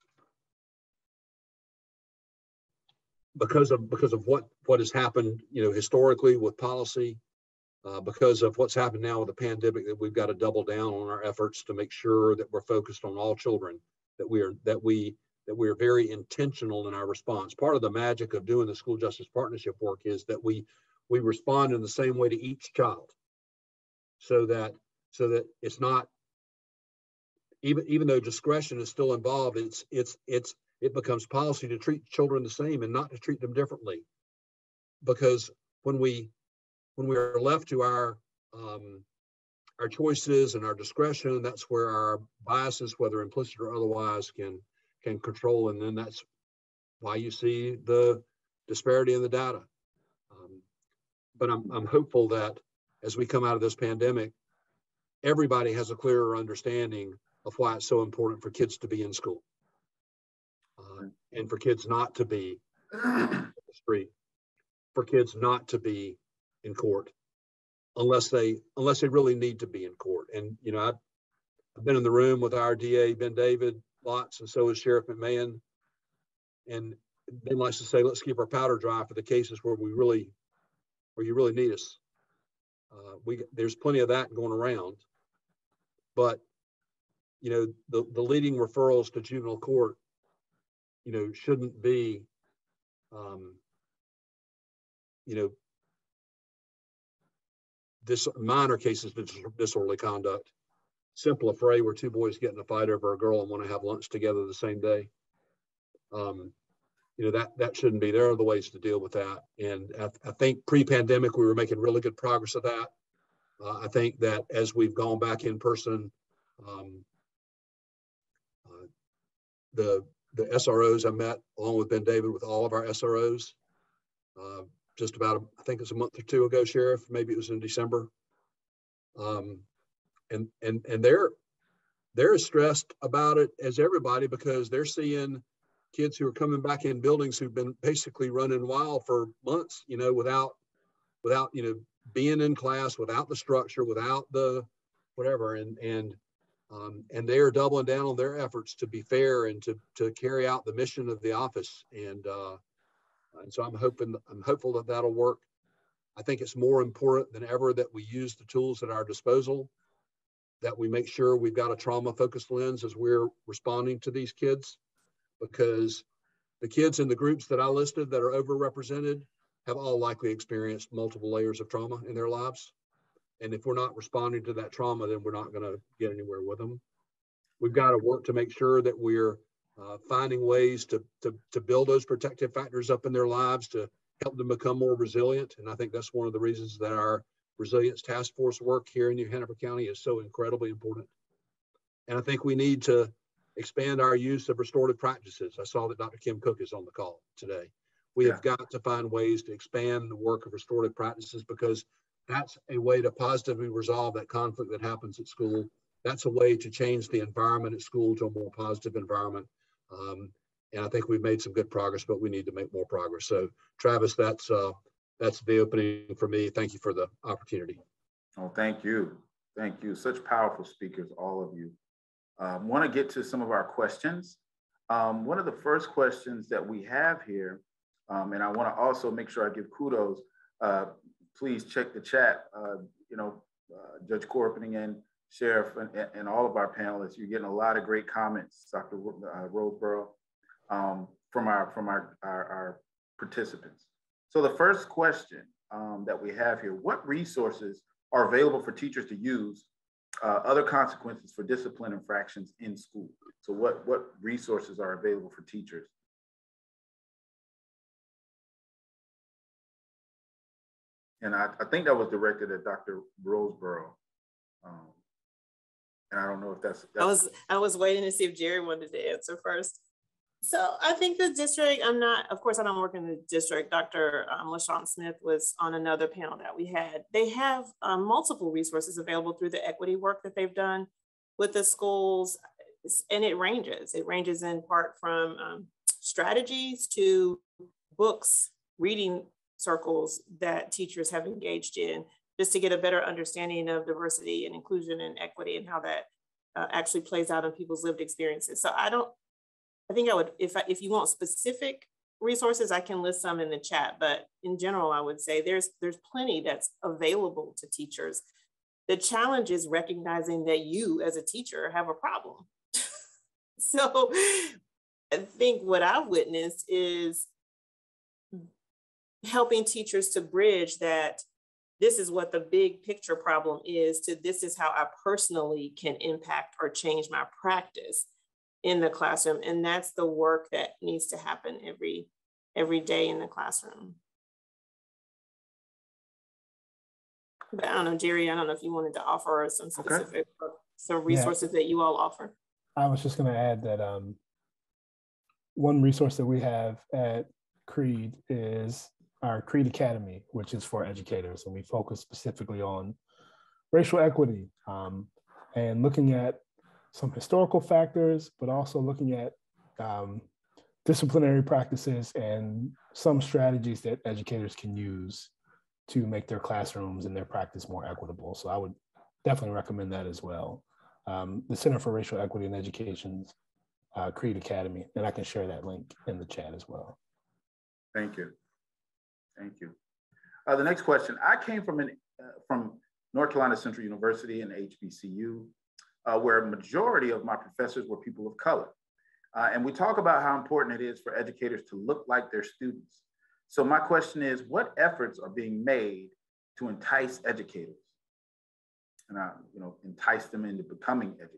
because of what has happened, historically with policy, because of what's happened now with the pandemic, that we've got to double down on our efforts to make sure that we're focused on all children, that we are very intentional in our response. Part of the magic of doing the school justice partnership work is that we respond in the same way to each child, so that it's not, even though discretion is still involved, it becomes policy to treat children the same and not to treat them differently. Because when we are left to our choices and our discretion, that's where our biases, whether implicit or otherwise, can control, and then that's why you see the disparity in the data. But I'm hopeful that as we come out of this pandemic, everybody has a clearer understanding of why it's so important for kids to be in school, and for kids not to be on the street, for kids not to be in court, unless they really need to be in court. And I've been in the room with our DA Ben David lots, and so is Sheriff McMahon. And Ben likes to say, let's keep our powder dry for the cases where you really need us. There's plenty of that going around, but the leading referrals to juvenile court, shouldn't be, this minor cases of disorderly conduct. Simple affray where two boys get in a fight over a girl and want to have lunch together the same day. That shouldn't be. There are other ways to deal with that. And I think pre-pandemic, we were making really good progress of that. I think that as we've gone back in person, the SROs I met along with Ben David with all of our SROs, just about, I think it's a month or two ago, Sheriff, maybe it was in December. And they're as stressed about it as everybody, because they're seeing kids who are coming back in buildings who've been basically running wild for months, without being in class, without the structure, without the whatever, and they are doubling down on their efforts to be fair and to carry out the mission of the office. And so I'm hopeful that that'll work. I think it's more important than ever that we use the tools at our disposal, that we make sure we've got a trauma-focused lens as we're responding to these kids, because the kids in the groups that I listed that are overrepresented have all likely experienced multiple layers of trauma in their lives. And if we're not responding to that trauma, then we're not going to get anywhere with them. We've got to work to make sure that we're finding ways to build those protective factors up in their lives to help them become more resilient. And I think that's one of the reasons that our resilience task force work here in New Hanover County is so incredibly important. And I think we need to expand our use of restorative practices. I saw that Dr. Kim Cook is on the call today. We have got to find ways to expand the work of restorative practices, because that's a way to positively resolve that conflict that happens at school. That's a way to change the environment at school to a more positive environment. And I think we've made some good progress, but we need to make more progress. So Travis, that's the opening for me. Thank you for the opportunity. Oh, thank you. Thank you. Such powerful speakers, all of you. Want to get to some of our questions. One of the first questions that we have here, and I want to also make sure I give kudos, please check the chat, Judge Corpening and Sheriff and all of our panelists. You're getting a lot of great comments, Dr. Roseborough, from our participants. So the first question that we have here, what resources are available for teachers to use other consequences for discipline infractions in school? So what resources are available for teachers? And I think that was directed at Dr. Roseborough. And I don't know if that's I was waiting to see if Jerry wanted to answer first. So I think the district, of course I don't work in the district. Dr. LaShawn Smith was on another panel that we had. They have multiple resources available through the equity work that they've done with the schools. And it ranges. It ranges in part from strategies to books, reading circles that teachers have engaged in, just to get a better understanding of diversity and inclusion and equity and how that actually plays out in people's lived experiences. So I think I would, if you want specific resources, I can list some in the chat, but in general, I would say there's plenty that's available to teachers. The challenge is recognizing that you as a teacher have a problem. So I think what I've witnessed is helping teachers to bridge that this is what the big picture problem is to this is how I personally can impact or change my practice in the classroom. And that's the work that needs to happen every day in the classroom. But I don't know, Jerry, I don't know if you wanted to offer some specific some resources that you all offer. I was just going to add that one resource that we have at CREED is our CREED Academy, which is for educators. And we focus specifically on racial equity and looking at some historical factors, but also looking at disciplinary practices and some strategies that educators can use to make their classrooms and their practice more equitable. So I would definitely recommend that as well. The Center for Racial Equity in Education's CREED Academy, and I can share that link in the chat as well. Thank you. Thank you. The next question, I came from North Carolina Central University and HBCU, where a majority of my professors were people of color. And we talk about how important it is for educators to look like their students. So my question is, what efforts are being made to entice educators and entice them into becoming educators?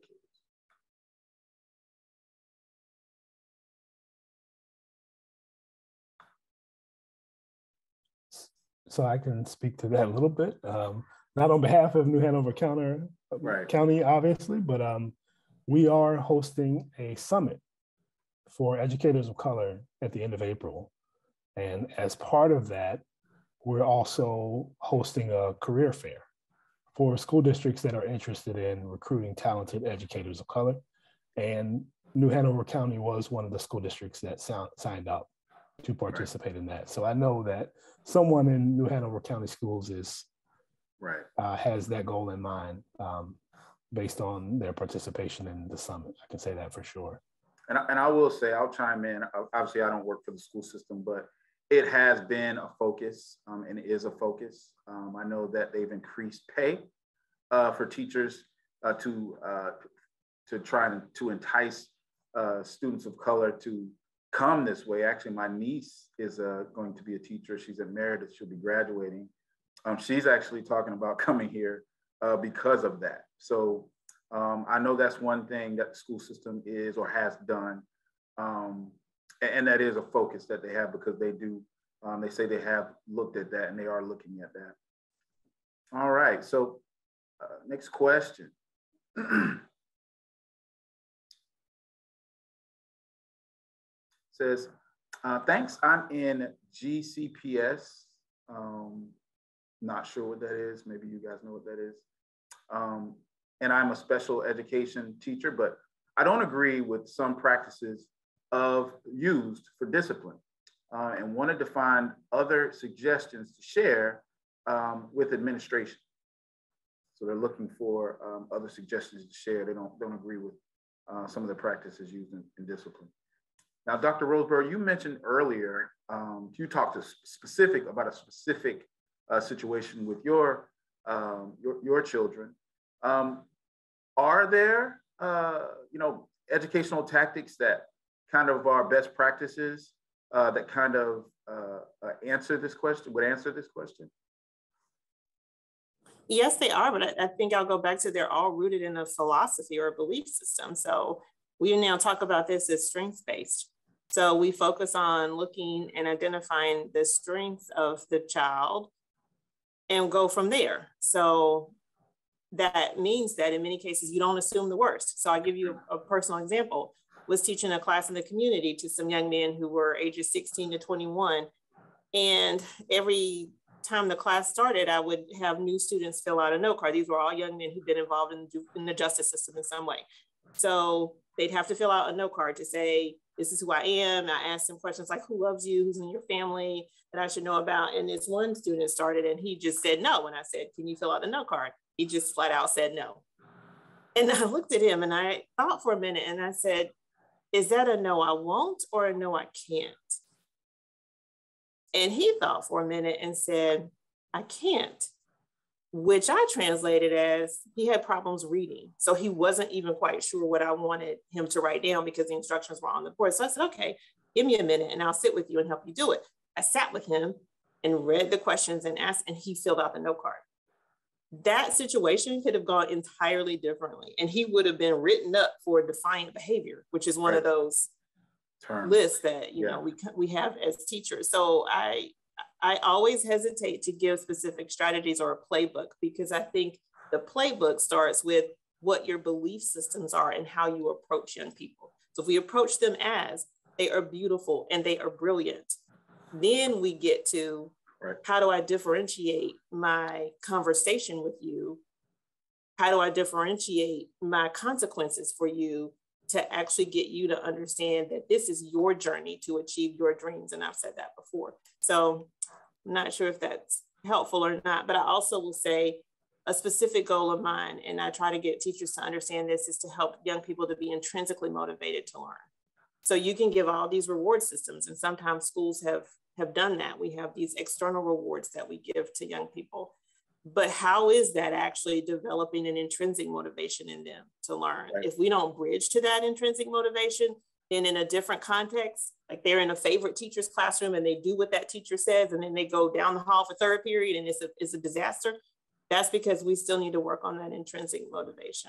So I can speak to that a little bit, not on behalf of New Hanover County, obviously, but we are hosting a summit for educators of color at the end of April. And as part of that, we're also hosting a career fair for school districts that are interested in recruiting talented educators of color. And New Hanover County was one of the school districts that signed up to participate in that. So I know that someone in New Hanover County Schools has that goal in mind based on their participation in the summit. I can say that for sure. And I will say, I'll chime in. Obviously, I don't work for the school system, but it has been a focus and it is a focus. I know that they've increased pay for teachers to try to entice students of color to come this way. Actually, my niece is going to be a teacher. She's emeritus. She'll be graduating. She's actually talking about coming here because of that. So I know that's one thing that the school system is or has done. And that is a focus that they have because they do, they say they have looked at that and they are looking at that. All right, so next question. Says, thanks, I'm in GCPS. Not sure what that is. Maybe you guys know what that is. And I'm a special education teacher, but I don't agree with some practices used for discipline and wanted to find other suggestions to share with administration. So they're looking for other suggestions to share. They don't agree with some of the practices used in discipline. Now, Dr. Roseborough, you mentioned earlier, you talked about a specific situation with your children. Are there, educational tactics that kind of are best practices that kind of would answer this question? Yes, they are, but I think I'll go back to they're all rooted in a philosophy or a belief system. So we now talk about this as strengths-based. So we focus on looking and identifying the strengths of the child and go from there. So that means that in many cases, you don't assume the worst. So I'll give you a personal example. Was teaching a class in the community to some young men who were ages 16 to 21. And every time the class started, I would have new students fill out a note card. These were all young men who'd been involved in the justice system in some way. So they'd have to fill out a note card to say, this is who I am. I asked them questions like, who loves you? Who's in your family that I should know about? And this one student started and he just said no. When I said, can you fill out the note card? He just flat out said no. And I looked at him and I thought for a minute and I said, is that a no I won't or a no I can't? And he thought for a minute and said, I can't, which I translated as he had problems reading. So he wasn't even quite sure what I wanted him to write down because the instructions were on the board. So I said, okay, give me a minute and I'll sit with you and help you do it. I sat with him and read the questions and asked, and he filled out the note card. That situation could have gone entirely differently. And he would have been written up for defiant behavior, which is one of those terms, lists that, we have as teachers. So I always hesitate to give specific strategies or a playbook, because I think the playbook starts with what your belief systems are and how you approach young people. So if we approach them as they are beautiful and they are brilliant, then we get to how do I differentiate my conversation with you? How do I differentiate my consequences for you to actually get you to understand that this is your journey to achieve your dreams? And I've said that before. So I'm not sure if that's helpful or not, but I also will say a specific goal of mine, and I try to get teachers to understand this, is to help young people to be intrinsically motivated to learn. So you can give all these reward systems, and sometimes schools have done that. We have these external rewards that we give to young people. But how is that actually developing an intrinsic motivation in them to learn? Right. If we don't bridge to that intrinsic motivation, then in a different context, like they're in a favorite teacher's classroom and they do what that teacher says, and then they go down the hall for third period and it's a disaster. That's because we still need to work on that intrinsic motivation.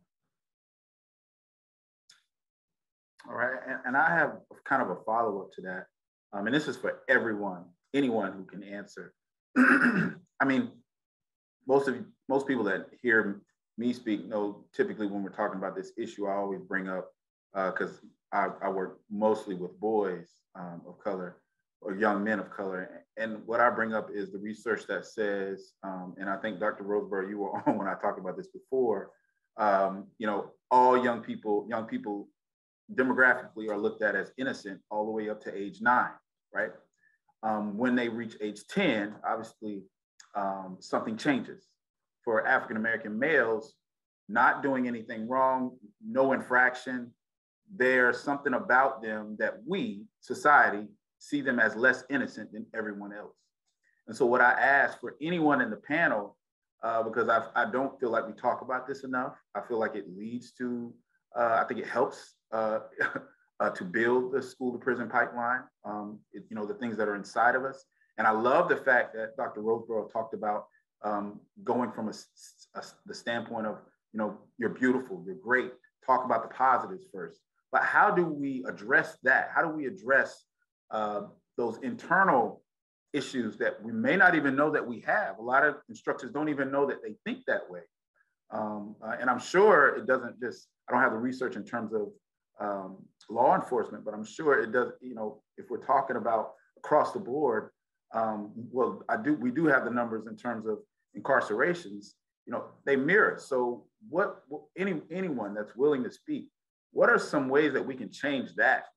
All right, and I have kind of a follow-up to that. And this is for anyone who can answer. I mean, most people that hear me speak know typically when we're talking about this issue, I always bring up, because I work mostly with boys of color or young men of color. And what I bring up is the research that says, and I think Dr. Roseborough, you were on when I talked about this before, all young people demographically are looked at as innocent all the way up to age 9, right? When they reach age 10, obviously something changes. For African-American males, not doing anything wrong, no infraction, there's something about them that we, society, see them as less innocent than everyone else. And so what I ask for anyone in the panel, because I don't feel like we talk about this enough, I feel like it leads to, I think it helps to build the school to prison pipeline, the things that are inside of us. And I love the fact that Dr. Roseborough talked about going from the standpoint of, you're beautiful, you're great, talk about the positives first. But how do we address that? How do we address those internal issues that we may not even know that we have? A lot of instructors don't even know that they think that way. And I'm sure it doesn't just, I don't have the research in terms of law enforcement, but I'm sure it does, if we're talking about across the board, we do have the numbers in terms of incarcerations, they mirror. So anyone that's willing to speak, what are some ways that we can change that?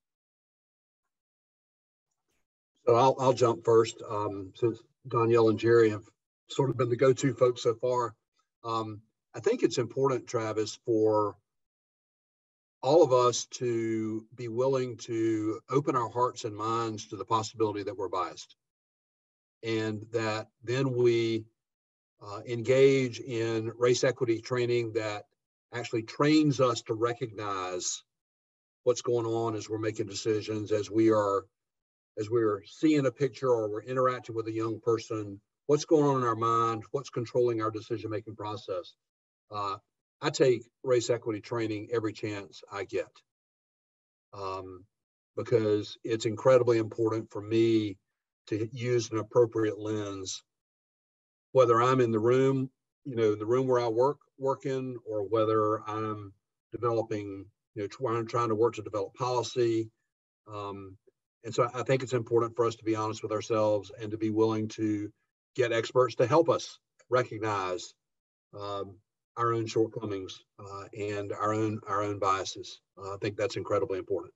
So I'll jump first, since Danielle and Jerry have sort of been the go-to folks so far. I think it's important, Travis, for all of us to be willing to open our hearts and minds to the possibility that we're biased. And that then we engage in race equity training that actually trains us to recognize what's going on as we're making decisions, as we're seeing a picture or we're interacting with a young person, what's going on in our mind, what's controlling our decision-making process. I take race equity training every chance I get because it's incredibly important for me to use an appropriate lens, whether I'm in the room, the room where I work in, or whether I'm developing, I'm trying to work to develop policy. And so I think it's important for us to be honest with ourselves and to be willing to get experts to help us recognize our own shortcomings and our own biases. I think that's incredibly important.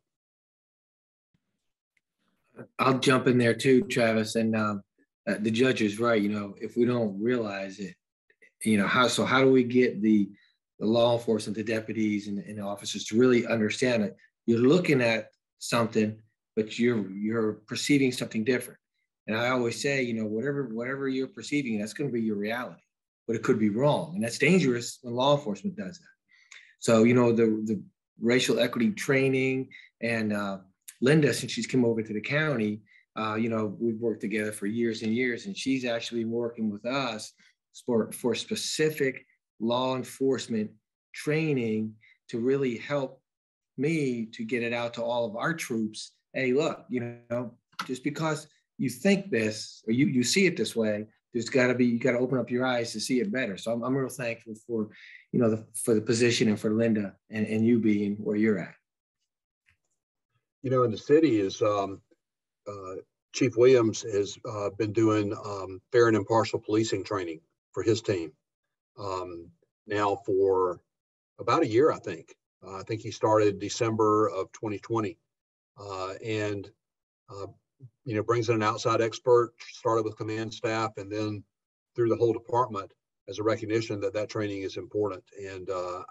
I'll jump in there too, Travis, and the judge is right. If we don't realize it, how do we get the law enforcement, the deputies and the officers to really understand it? You're looking at something, but you're perceiving something different. And I always say, whatever you're perceiving, that's going to be your reality, but it could be wrong. And that's dangerous when law enforcement does that. So, the racial equity training and Linda, since she's come over to the county, we've worked together for years and years, and she's actually working with us for specific law enforcement training to really help me to get it out to all of our troops. Hey, look, just because you think this or you see it this way, you got to open up your eyes to see it better. So I'm real thankful for, for the position and for Linda and you being where you're at. In the city is Chief Williams has been doing fair and impartial policing training for his team now for about a year, I think. I think he started December of 2020 and brings in an outside expert, started with command staff, and then through the whole department as a recognition that training is important. And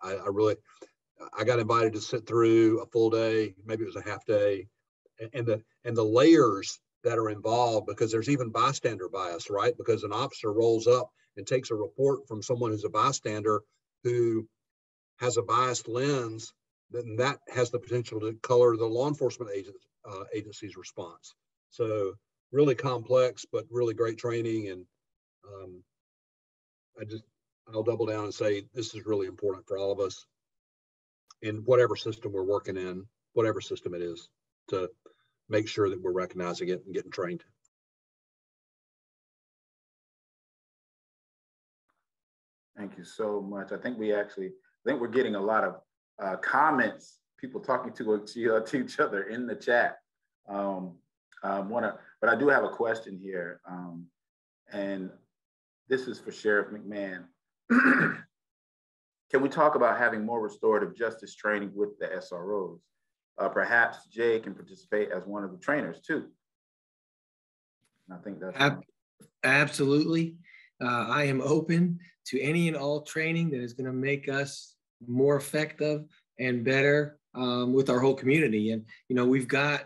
I got invited to sit through a full day, maybe it was a half day, and the layers that are involved, because there's even bystander bias, right? Because an officer rolls up and takes a report from someone who's a bystander who has a biased lens, then that has the potential to color the law enforcement agency's response. So really complex, but really great training. And I'll double down and say this is really important for all of us in whatever system we're working in, whatever system it is, to make sure that we're recognizing it and getting trained. Thank you so much. I think we're getting a lot of comments, people talking to each other in the chat. But I do have a question here, and this is for Sheriff McMahon. Can we talk about having more restorative justice training with the SROs? Perhaps Jay can participate as one of the trainers too. And I think that's absolutely. I am open to any and all training that is going to make us more effective and better with our whole community. And we've got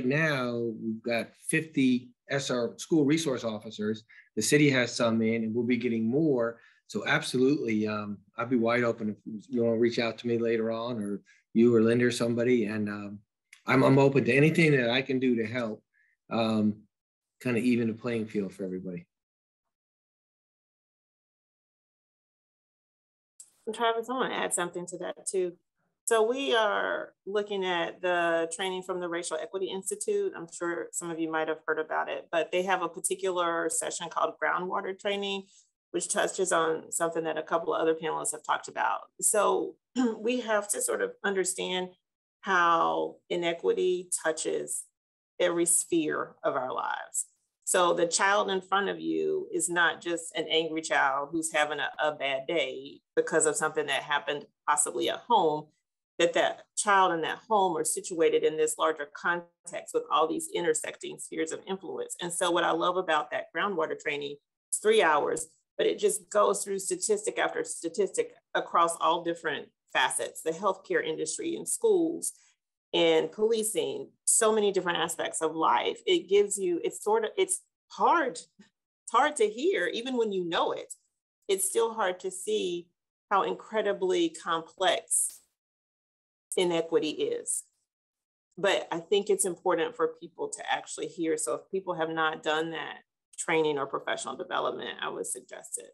50 SR school resource officers. The city has some in, and we'll be getting more. So absolutely, I'd be wide open if you want to reach out to me later on, or you or Linda or somebody. And I'm open to anything that I can do to help kind of even the playing field for everybody. Travis, I want to add something to that too. So we are looking at the training from the Racial Equity Institute. I'm sure some of you might have heard about it, but they have a particular session called groundwater training, which touches on something that a couple of other panelists have talked about. So we have to sort of understand how inequity touches every sphere of our lives. So the child in front of you is not just an angry child who's having a bad day because of something that happened possibly at home, that child and that home are situated in this larger context with all these intersecting spheres of influence. And so what I love about that groundwater training, it's 3 hours, but it just goes through statistic after statistic across all different facets, the healthcare industry and schools and policing, so many different aspects of life. It gives you, it's hard to hear, even when you know it. It's still hard to see how incredibly complex inequity is. But I think it's important for people to actually hear. So if people have not done that training or professional development, I would suggest it.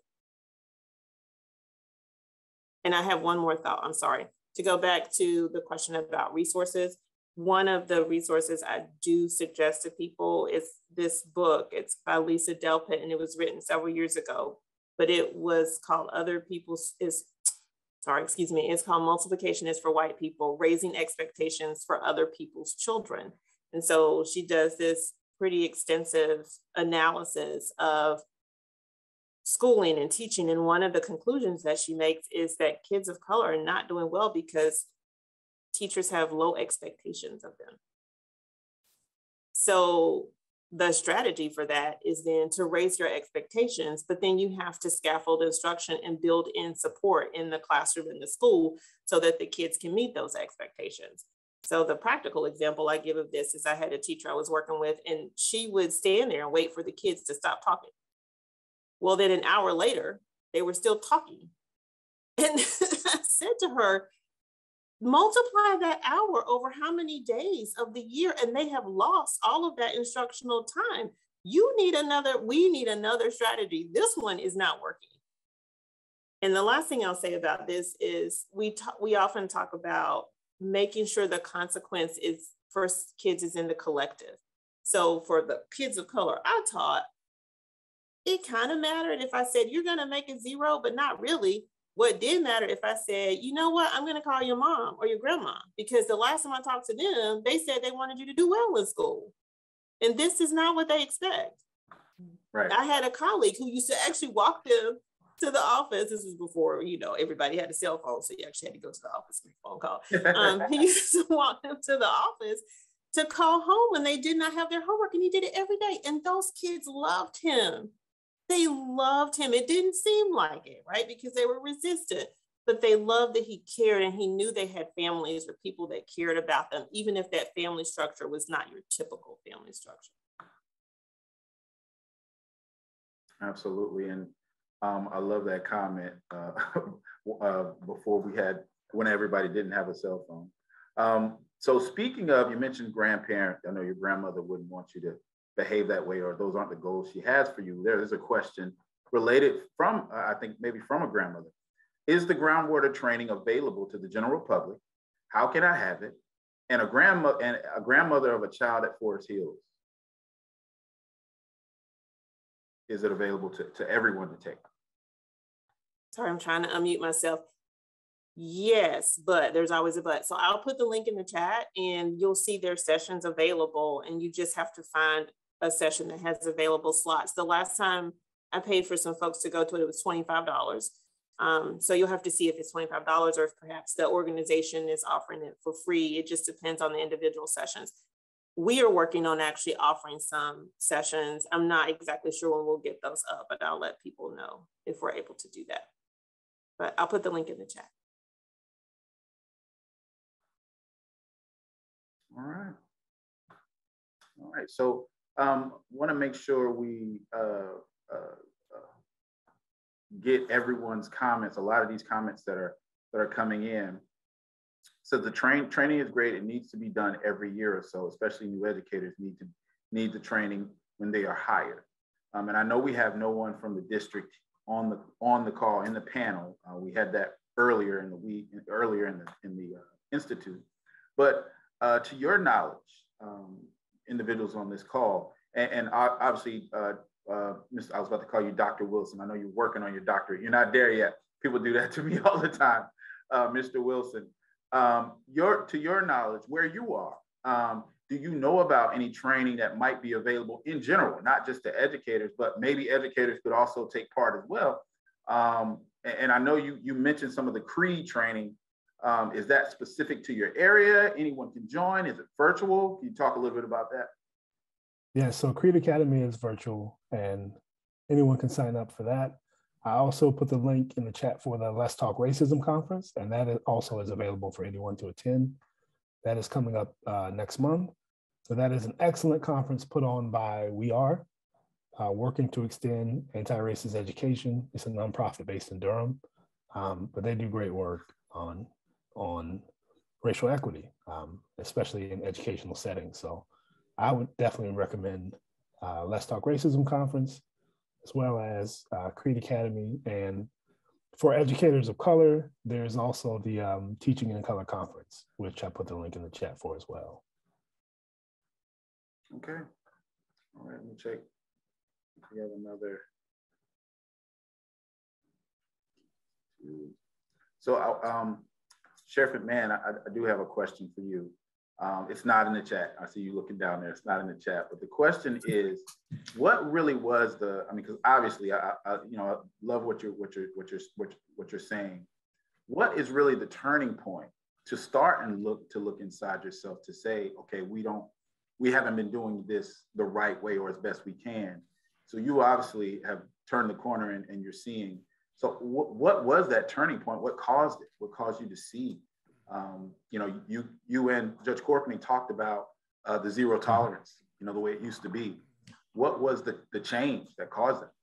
And I have one more thought, I'm sorry. To go back to the question about resources, one of the resources I do suggest to people is this book. It's by Lisa Delpit, and it was written several years ago, but it was called it's called Multiplication is for White People, Raising Expectations for Other People's Children. And so she does this pretty extensive analysis of schooling and teaching. And one of the conclusions that she makes is that kids of color are not doing well because teachers have low expectations of them. So the strategy for that is then to raise your expectations, but then you have to scaffold instruction and build in support in the classroom in the school so that the kids can meet those expectations. So the practical example I give of this is I had a teacher I was working with, and she would stand there and wait for the kids to stop talking. Well, then an hour later, they were still talking. And I said to her, multiply that hour over how many days of the year, and they have lost all of that instructional time. We need another strategy. This one is not working. And the last thing I'll say about this is we often talk about making sure the consequence is for kids is in the collective. So for the kids of color I taught, it kind of mattered if I said, you're going to make it 0, but not really. What did matter if I said, you know what, I'm going to call your mom or your grandma, because the last time I talked to them, they said they wanted you to do well in school. And this is not what they expect. Right. I had a colleague who used to actually walk them to the office. This was before, everybody had a cell phone, so you actually had to go to the office and make a phone call. He used to walk them to the office to call home when they did not have their homework, and he did it every day. And those kids loved him. They loved him. It didn't seem like it, right? Because they were resistant, but they loved that he cared, and he knew they had families or people that cared about them, even if that family structure was not your typical family structure. Absolutely. And I love that comment when everybody didn't have a cell phone. So speaking of, you mentioned grandparents. I know your grandmother wouldn't want you to behave that way, or those aren't the goals she has for you. There's a question related from, I think maybe from a grandmother. Is the groundwater training available to the general public? How can I have it? And a grandmother of a child at Forest Hills. Is it available to everyone to take? Sorry, I'm trying to unmute myself. Yes, but there's always a but. So I'll put the link in the chat, and you'll see their sessions available, and you just have to find a session that has available slots. The last time I paid for some folks to go to it, it was $25. So you'll have to see if it's $25 or if perhaps the organization is offering it for free. It just depends on the individual sessions. We are working on actually offering some sessions. I'm not exactly sure when we'll get those up, but I'll let people know if we're able to do that. But I'll put the link in the chat. All right. All right. So want to make sure we get everyone's comments. A lot of these comments that are coming in. So the training is great. It needs to be done every year or so, especially new educators need the training when they are hired. And I know we have no one from the district on the call in the panel. We had that earlier in the institute. But to your knowledge, individuals on this call, and obviously, I was about to call you Dr. Wilson. I know you're working on your doctorate. You're not there yet. People do that to me all the time, Mr. Wilson. To your knowledge, where you are, do you know about any training that might be available in general, not just to educators, but maybe educators could also take part as well? And I know you mentioned some of the CREED training. Is that specific to your area? Anyone can join? Is it virtual? Can you talk a little bit about that? Yeah, so CREED Academy is virtual, and anyone can sign up for that. I also put the link in the chat for the Let's Talk Racism conference, and that also is available for anyone to attend. That is coming up next month. So that is an excellent conference put on by We Are, working to extend anti-racist education. It's a nonprofit based in Durham, but they do great work on racial equity, especially in educational settings. So I would definitely recommend Let's Talk Racism conference, as well as Creed Academy. And for educators of color, there's also the Teaching in Color conference, which I put the link in the chat for as well. Okay. All right, let me check. We have another. So, Sheriff McMahon, I do have a question for you. It's not in the chat. I see you looking down there. It's not in the chat, but the question is, what really was I mean, because obviously, I love what you're saying. What is really the turning point to start and look inside yourself to say, okay, we haven't been doing this the right way or as best we can. So you obviously have turned the corner and you're seeing. So what was that turning point? What caused it? What caused you to see? You and Judge Corpening talked about the zero tolerance, the way it used to be. What was the change that caused it?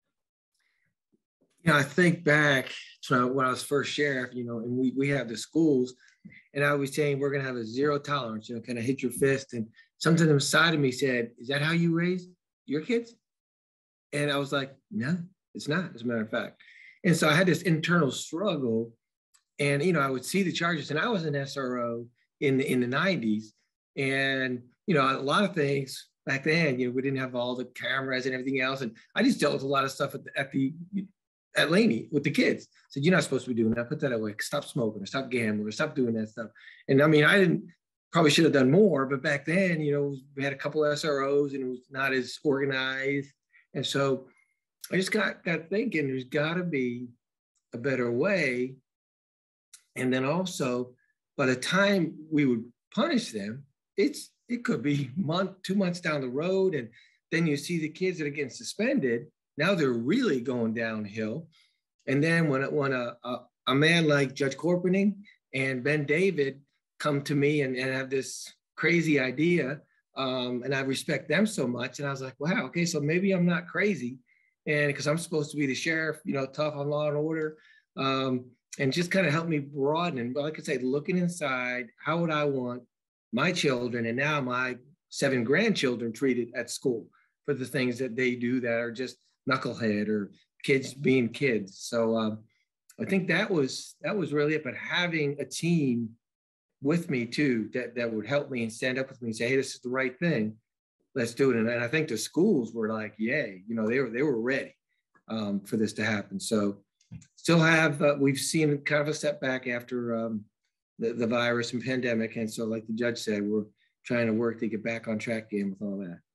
I think back to when I was first sheriff, and we have the schools, and I was saying we're going to have a zero tolerance, kind of hit your fist. And something inside of me said, is that how you raise your kids? And I was like, no, it's not, as a matter of fact. And so I had this internal struggle, and, I would see the charges, and I was an SRO in the 90s. And, a lot of things back then, we didn't have all the cameras and everything else. And I just dealt with a lot of stuff at Laney with the kids. Said, you're not supposed to be doing that. Put that away. Stop smoking or stop gambling or stop doing that stuff. And I mean, probably should have done more, but back then, we had a couple of SROs and it was not as organized. And so I just got thinking there's got to be a better way. And then also, by the time we would punish them, it could be 2 months down the road. And then you see the kids that are getting suspended. Now they're really going downhill. And then when a man like Judge Corpening and Ben David come to me and have this crazy idea, and I respect them so much. And I was like, wow, okay, so maybe I'm not crazy. And because I'm supposed to be the sheriff, tough on law and order, and just kind of help me broaden. And like I say, looking inside, how would I want my children and now my 7 grandchildren treated at school for the things that they do that are just knucklehead or kids being kids. So I think that was really it, but having a team with me too, that would help me and stand up with me and say, hey, this is the right thing. Let's do it. And I think the schools were like, yay, they were ready for this to happen. So still have, we've seen kind of a setback after the virus and pandemic. And so like the judge said, we're trying to work to get back on track again with all that.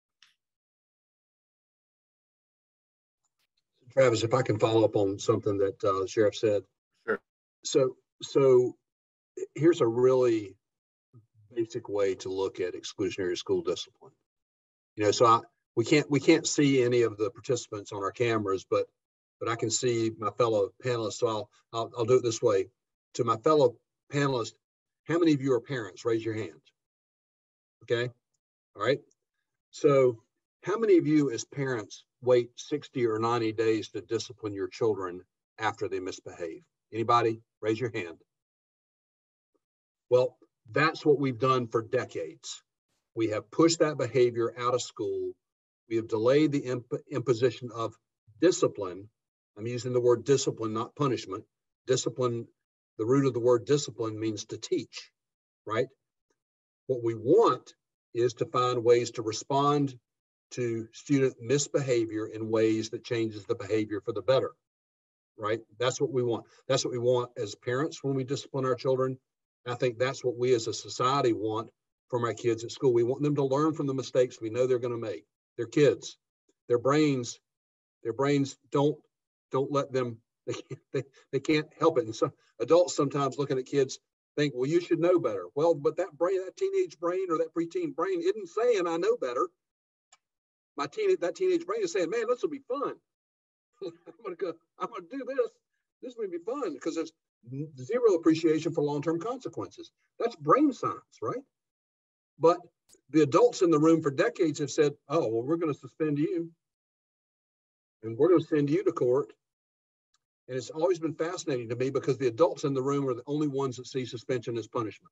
Travis, if I can follow up on something that the sheriff said. Sure. So here's a really basic way to look at exclusionary school discipline. So we can't see any of the participants on our cameras, but I can see my fellow panelists. So I'll do it this way. To my fellow panelists, how many of you are parents? Raise your hand. Okay. All right. So how many of you as parents wait 60 or 90 days to discipline your children after they misbehave? Anybody? Raise your hand. Well, that's what we've done for decades. We have pushed that behavior out of school. We have delayed the imposition of discipline. I'm using the word discipline, not punishment. Discipline, the root of the word discipline means to teach, right? What we want is to find ways to respond to student misbehavior in ways that changes the behavior for the better, right? That's what we want. That's what we want as parents when we discipline our children. I think that's what we as a society want from our kids at school. We want them to learn from the mistakes we know they're going to make. They're kids. Their brains don't let them, they can't help it. And some adults sometimes looking at kids think, well, you should know better. Well, but that teenage brain or that preteen brain isn't saying I know better. That teenage brain is saying, man, this will be fun. I'm gonna do this. This may be fun because there's zero appreciation for long-term consequences. That's brain science, right? But the adults in the room for decades have said, oh, well, we're going to suspend you and we're going to send you to court. And it's always been fascinating to me because the adults in the room are the only ones that see suspension as punishment.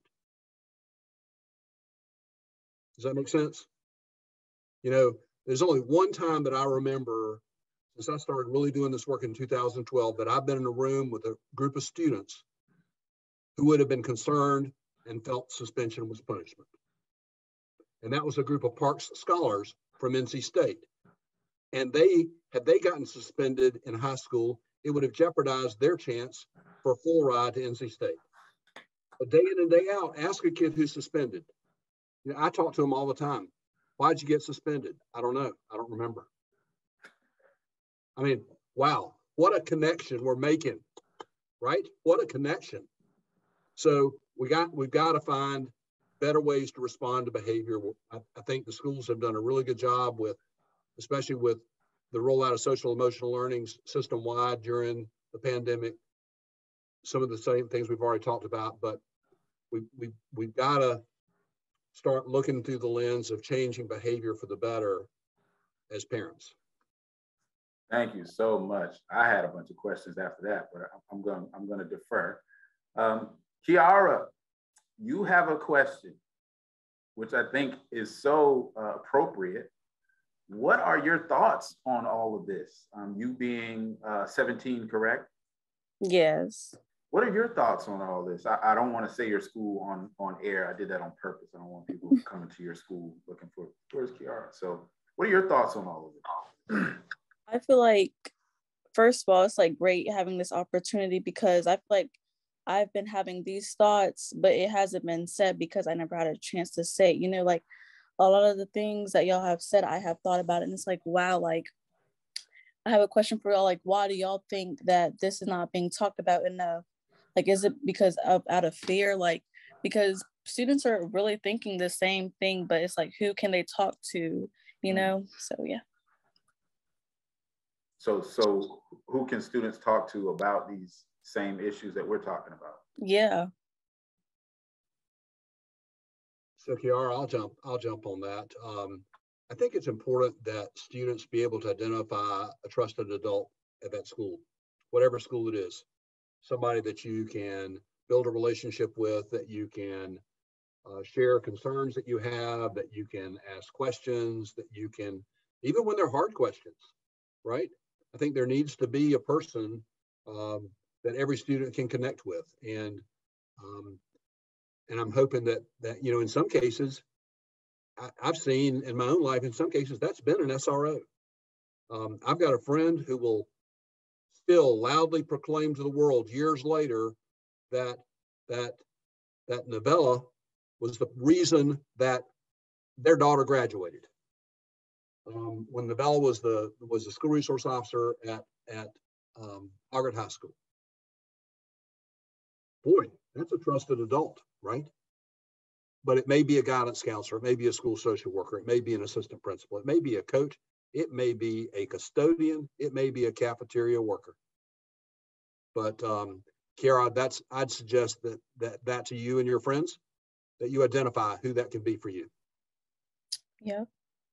Does that make sense? You know, there's only one time that I remember since I started really doing this work in 2012 that I've been in a room with a group of students who would have been concerned and felt suspension was punishment. And that was a group of Parks scholars from NC State. And had they gotten suspended in high school, it would have jeopardized their chance for a full ride to NC State. But day in and day out, ask a kid who's suspended. You know, I talk to them all the time. Why'd you get suspended? I don't know. I don't remember. I mean, wow, what a connection we're making, right? What a connection. So we've got to find better ways to respond to behavior. I think the schools have done a really good job with, especially with the rollout of social emotional learning system-wide during the pandemic. Some of the same things we've already talked about, but we've got to start looking through the lens of changing behavior for the better as parents. Thank you so much. I had a bunch of questions after that, but I'm going to defer. Kiara, you have a question, which I think is so appropriate. What are your thoughts on all of this? You being 17, correct? Yes. What are your thoughts on all this? I don't want to say your school on air. I did that on purpose. I don't want people coming to your school looking for, where's Kiara? So what are your thoughts on all of it? I feel like, first of all, it's like great having this opportunity because I feel like I've been having these thoughts, but it hasn't been said because I never had a chance to say it. You know, like a lot of the things that y'all have said, I have thought about it. And it's like, wow, like I have a question for y'all. Like, why do y'all think that this is not being talked about enough? Like, is it because of out of fear? Like, because students are really thinking the same thing, but it's like, who can they talk to, you know? So, yeah. So who can students talk to about these same issues that we're talking about? Yeah. So Kiara, I'll jump on that. I think it's important that students be able to identify a trusted adult at that school, whatever school it is, somebody that you can build a relationship with, that you can share concerns that you have, that you can ask questions, that you can, even when they're hard questions, right? I think there needs to be a person that every student can connect with. And I'm hoping that you know, in some cases, I've seen in my own life, in some cases, that's been an SRO. I've got a friend who will still loudly proclaim to the world years later that novella was the reason that their daughter graduated. When Novella was the school resource officer at Hoggard High School. Boy, that's a trusted adult, right? But it may be a guidance counselor, it may be a school social worker, it may be an assistant principal, it may be a coach, it may be a custodian, it may be a cafeteria worker. But Kiara, I'd suggest that to you and your friends, that you identify who that can be for you. Yeah.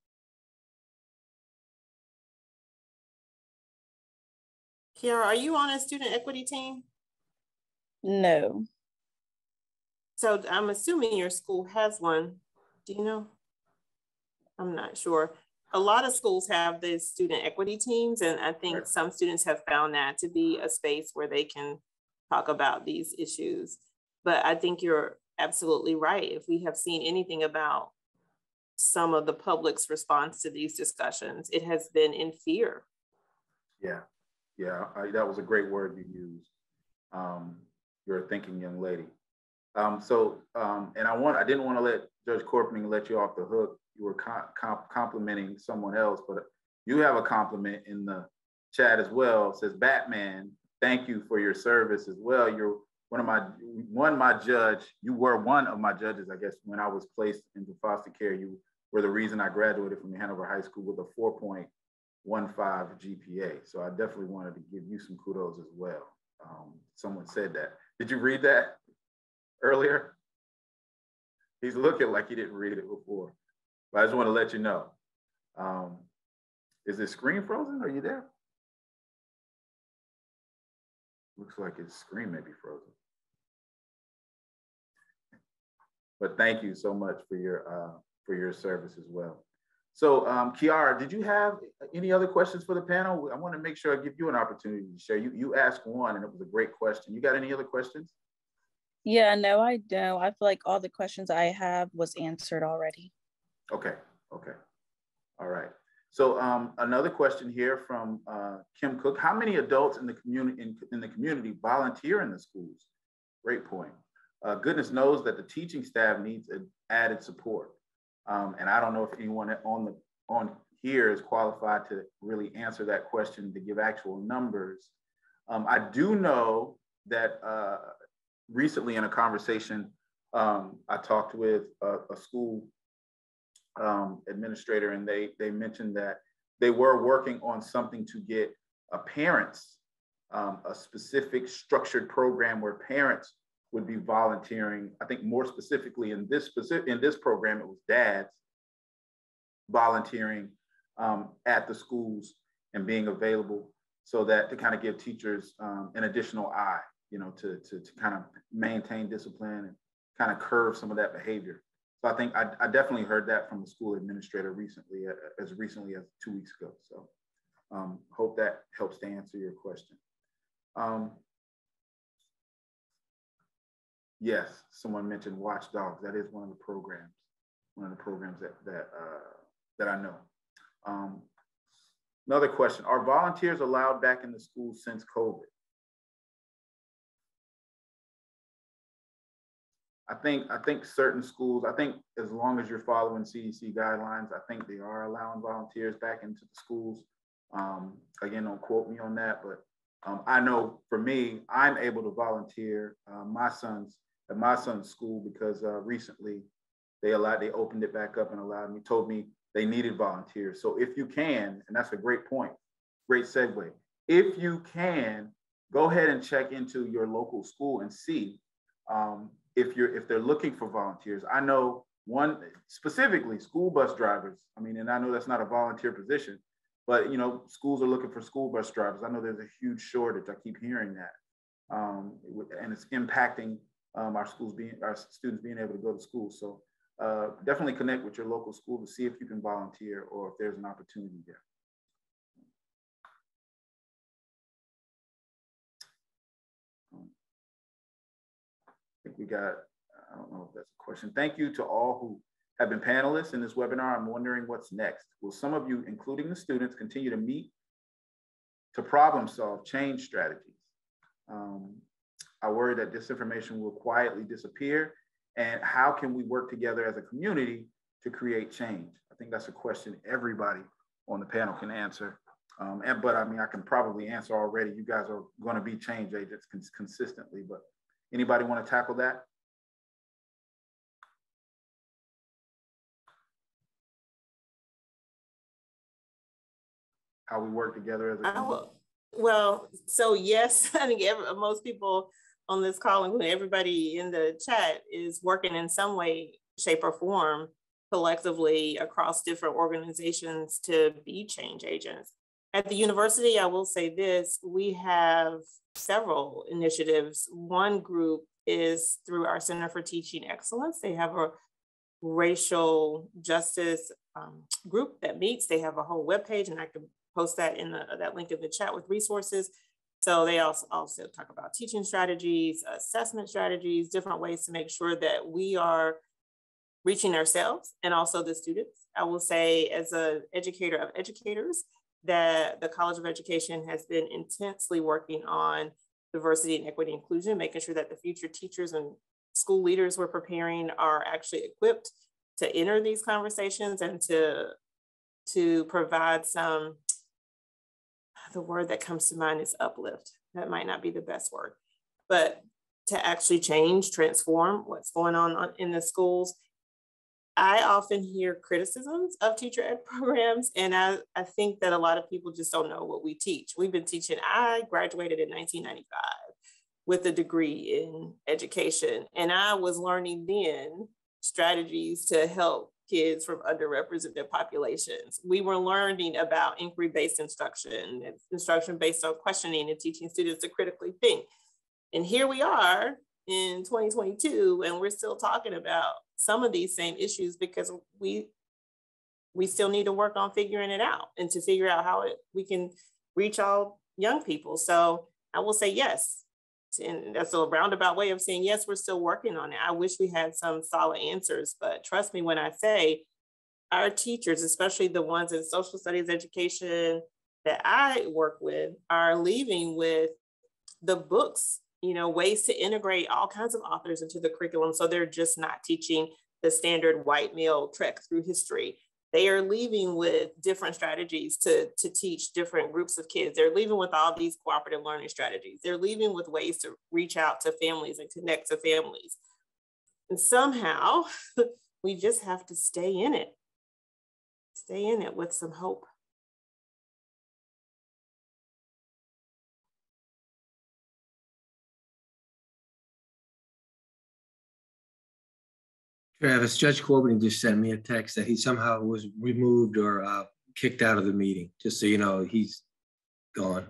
Kiara, are you on a student equity team? No. So I'm assuming your school has one. Do you know? I'm not sure. A lot of schools have the student equity teams, and I think some students have found that to be a space where they can talk about these issues. But I think you're absolutely right. If we have seen anything about some of the public's response to these discussions, it has been in fear. Yeah. That was a great word you used. You're a thinking young lady. And I didn't want to let Judge Corpening let you off the hook. You were complimenting someone else, but you have a compliment in the chat as well. It says, Batman, thank you for your service as well. You're you were one of my judges, I guess, when I was placed into foster care. You were the reason I graduated from Hanover High School with a 4.0 GPA. So I definitely wanted to give you some kudos as well. Someone said that. Did you read that earlier? He's looking like he didn't read it before, but I just want to let you know. Is his screen frozen? Are you there? Looks like his screen may be frozen. But thank you so much for your service as well. So Kiara, did you have any other questions for the panel? I want to make sure I give you an opportunity to share. You asked one and it was a great question. You got any other questions? Yeah, no, I don't. I feel like all the questions I have was answered already. Okay, all right. So another question here from Kim Cook. How many adults in the community volunteer in the schools? Great point. Goodness knows that the teaching staff needs added support. And I don't know if anyone on here is qualified to really answer that question to give actual numbers. I do know that recently in a conversation, I talked with a school administrator, and they mentioned that they were working on something to get parents, a specific structured program where parents would be volunteering. I think more specifically in this program, it was dads volunteering at the schools and being available, so that to kind of give teachers an additional eye, to kind of maintain discipline and kind of curb some of that behavior. So I think I definitely heard that from the school administrator recently, as recently as 2 weeks ago. So hope that helps to answer your question. Yes, someone mentioned Watchdogs. That is one of the programs that I know. Another question: are volunteers allowed back in the schools since COVID? I think certain schools, I think as long as you're following CDC guidelines, I think they are allowing volunteers back into the schools. Again, don't quote me on that, but I know for me, I'm able to volunteer at my son's school because recently they opened it back up and told me they needed volunteers. So if you can, and that's a great point, great segue. If you can, go ahead and check into your local school and see if they're looking for volunteers. I know one specifically, school bus drivers. I mean, and I know that's not a volunteer position, but schools are looking for school bus drivers. I know there's a huge shortage. I keep hearing that, and it's impacting our students being able to go to school. So definitely connect with your local school to see if you can volunteer or if there's an opportunity there. I think we got, I don't know if that's a question. Thank you to all who have been panelists in this webinar. I'm wondering what's next. Will some of you, including the students, continue to meet to problem solve change strategies? I worry that disinformation will quietly disappear. And how can we work together as a community to create change? I think that's a question everybody on the panel can answer. But I mean, I can probably answer already. You guys are going to be change agents consistently, but anybody want to tackle that? How we work together as a community? Well, so yes, I think most people on this call, including everybody in the chat, is working in some way, shape, or form collectively across different organizations to be change agents. At the university, I will say this, we have several initiatives. One group is through our Center for Teaching Excellence. They have a racial justice group that meets. They have a whole webpage, and I can post that in that link in the chat with resources. So they also talk about teaching strategies, assessment strategies, different ways to make sure that we are reaching ourselves and also the students. I will say, as an educator of educators, that the College of Education has been intensely working on diversity and equity inclusion, making sure that the future teachers and school leaders we're preparing are actually equipped to enter these conversations and to provide some, the word that comes to mind is uplift. That might not be the best word, but to actually change, transform what's going on in the schools. I often hear criticisms of teacher ed programs, and I think that a lot of people just don't know what we teach. We've been teaching, I graduated in 1995 with a degree in education, and I was learning then strategies to help kids from underrepresented populations. We were learning about inquiry-based instruction based on questioning and teaching students to critically think. And here we are in 2022, and we're still talking about some of these same issues because we still need to work on figuring it out and to figure out how we can reach all young people. So I will say yes. And that's a roundabout way of saying, yes, we're still working on it. I wish we had some solid answers, but trust me when I say our teachers, especially the ones in social studies education that I work with, are leaving with the books, ways to integrate all kinds of authors into the curriculum. So they're just not teaching the standard white male trek through history. They are leaving with different strategies to teach different groups of kids. They're leaving with all these cooperative learning strategies. They're leaving with ways to reach out to families and connect to families. And somehow we just have to stay in it with some hope. Travis, Judge Corpening just sent me a text that he somehow was removed or kicked out of the meeting. Just so you know, he's gone.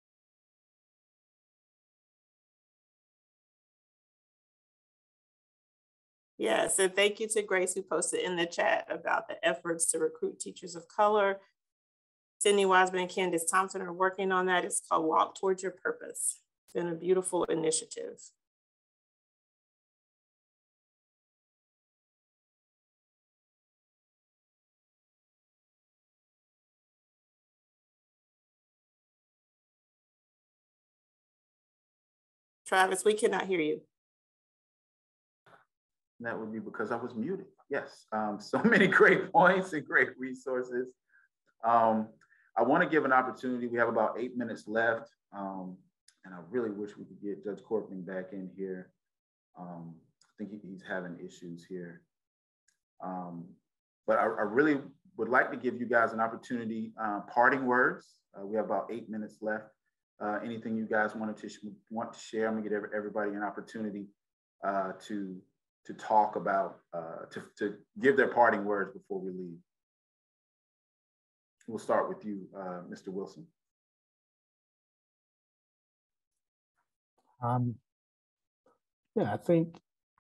Yes, and thank you to Grace who posted in the chat about the efforts to recruit teachers of color. Sydney Wiseman and Candace Thompson are working on that. It's called Walk Towards Your Purpose. It's been a beautiful initiative. Travis, we cannot hear you. That would be because I was muted. Yes, so many great points and great resources. I want to give an opportunity. We have about 8 minutes left, and I really wish we could get Judge Corpening back in here. I think he's having issues here. But I really would like to give you guys an opportunity, parting words. We have about 8 minutes left. Anything you guys want to share? I'm gonna give everybody an opportunity to talk about, to give their parting words before we leave. We'll start with you, Mr. Wilson. Yeah, I think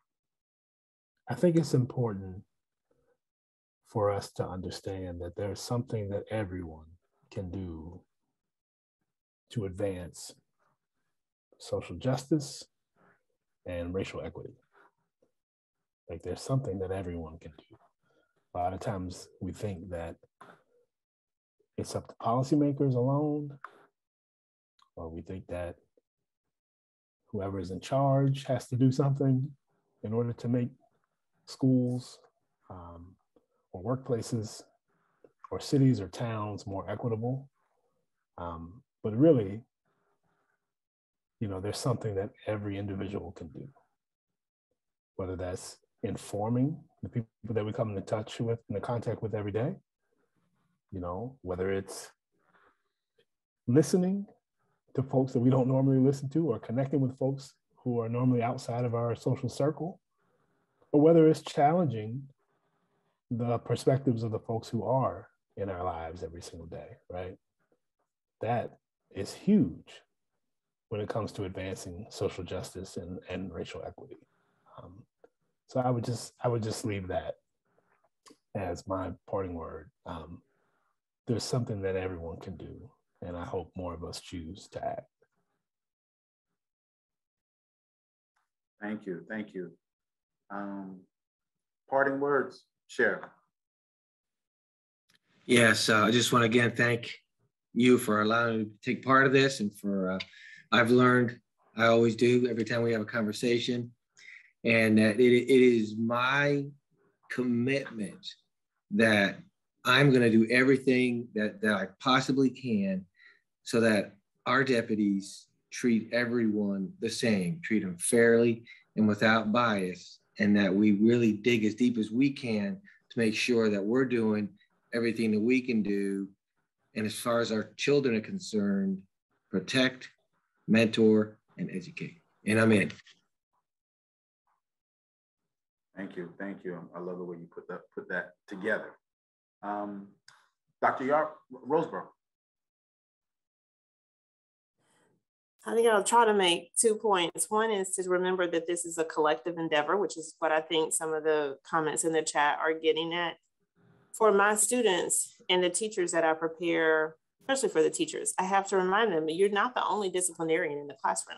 it's important for us to understand that there's something that everyone can do to advance social justice and racial equity. Like there's something that everyone can do. A lot of times we think that it's up to policymakers alone, or we think that whoever is in charge has to do something in order to make schools or workplaces or cities or towns more equitable. But really, there's something that every individual can do, whether that's informing the people that we come into touch with, into contact with every day, whether it's listening to folks that we don't normally listen to, or connecting with folks who are normally outside of our social circle, or whether it's challenging the perspectives of the folks who are in our lives every single day, right? That is huge when it comes to advancing social justice and racial equity. So I would just leave that as my parting word. There's something that everyone can do, and I hope more of us choose to act. Thank you. Parting words, Sheriff. Yes, I just want to again thank you for allowing me to take part of this, and for I've learned, I always do every time we have a conversation, and that it is my commitment that I'm going to do everything that I possibly can so that our deputies treat everyone the same, treat them fairly and without bias, and that we really dig as deep as we can to make sure that we're doing everything that we can do. And as far as our children are concerned, protect, mentor, and educate. And I'm in. Thank you. Thank you. I love the way you put that together. Dr. Roseborough. I think I'll try to make 2 points. One is to remember that this is a collective endeavor, which is what I think some of the comments in the chat are getting at. For my students and the teachers that I prepare, especially for the teachers, I have to remind them that you're not the only disciplinarian in the classroom.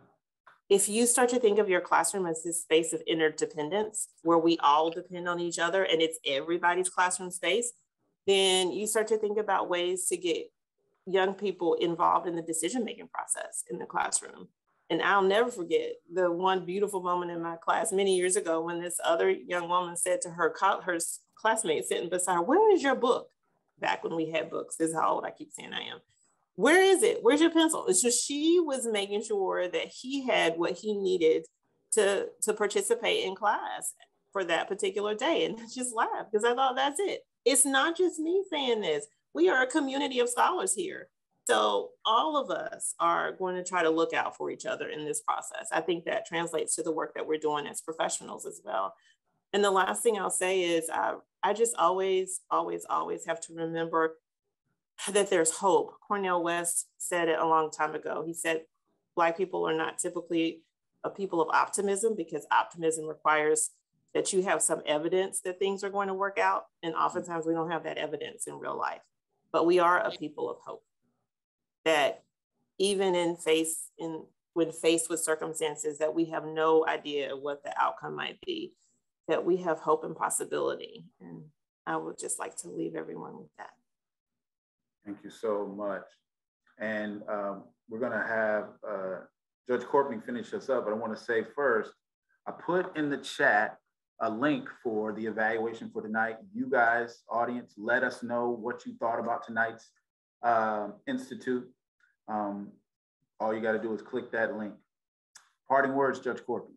If you start to think of your classroom as this space of interdependence, where we all depend on each other and it's everybody's classroom space, then you start to think about ways to get young people involved in the decision-making process in the classroom. And I'll never forget the one beautiful moment in my class many years ago when this other young woman said to her classmate sitting beside her, "Where is your book?" Back when we had books. This is how old I keep saying I am. "Where is it? Where's your pencil?" It's just, she was making sure that he had what he needed to participate in class for that particular day. And I just laughed because I thought, that's it. It's not just me saying this. We are a community of scholars here. So all of us are going to try to look out for each other in this process. I think that translates to the work that we're doing as professionals as well. And the last thing I'll say is I just always have to remember that there's hope. Cornel West said it a long time ago. He said, Black people are not typically a people of optimism, because optimism requires that you have some evidence that things are going to work out. And oftentimes we don't have that evidence in real life. But we are a people of hope, that even when faced with circumstances that we have no idea what the outcome might be, that we have hope and possibility. And I would just like to leave everyone with that. Thank you so much. And we're gonna have Judge Corpening finish us up, but I wanna say first, I put in the chat a link for the evaluation for tonight. You guys, audience, let us know what you thought about tonight's institute. All you got to do is click that link. Parting words, Judge Corpening.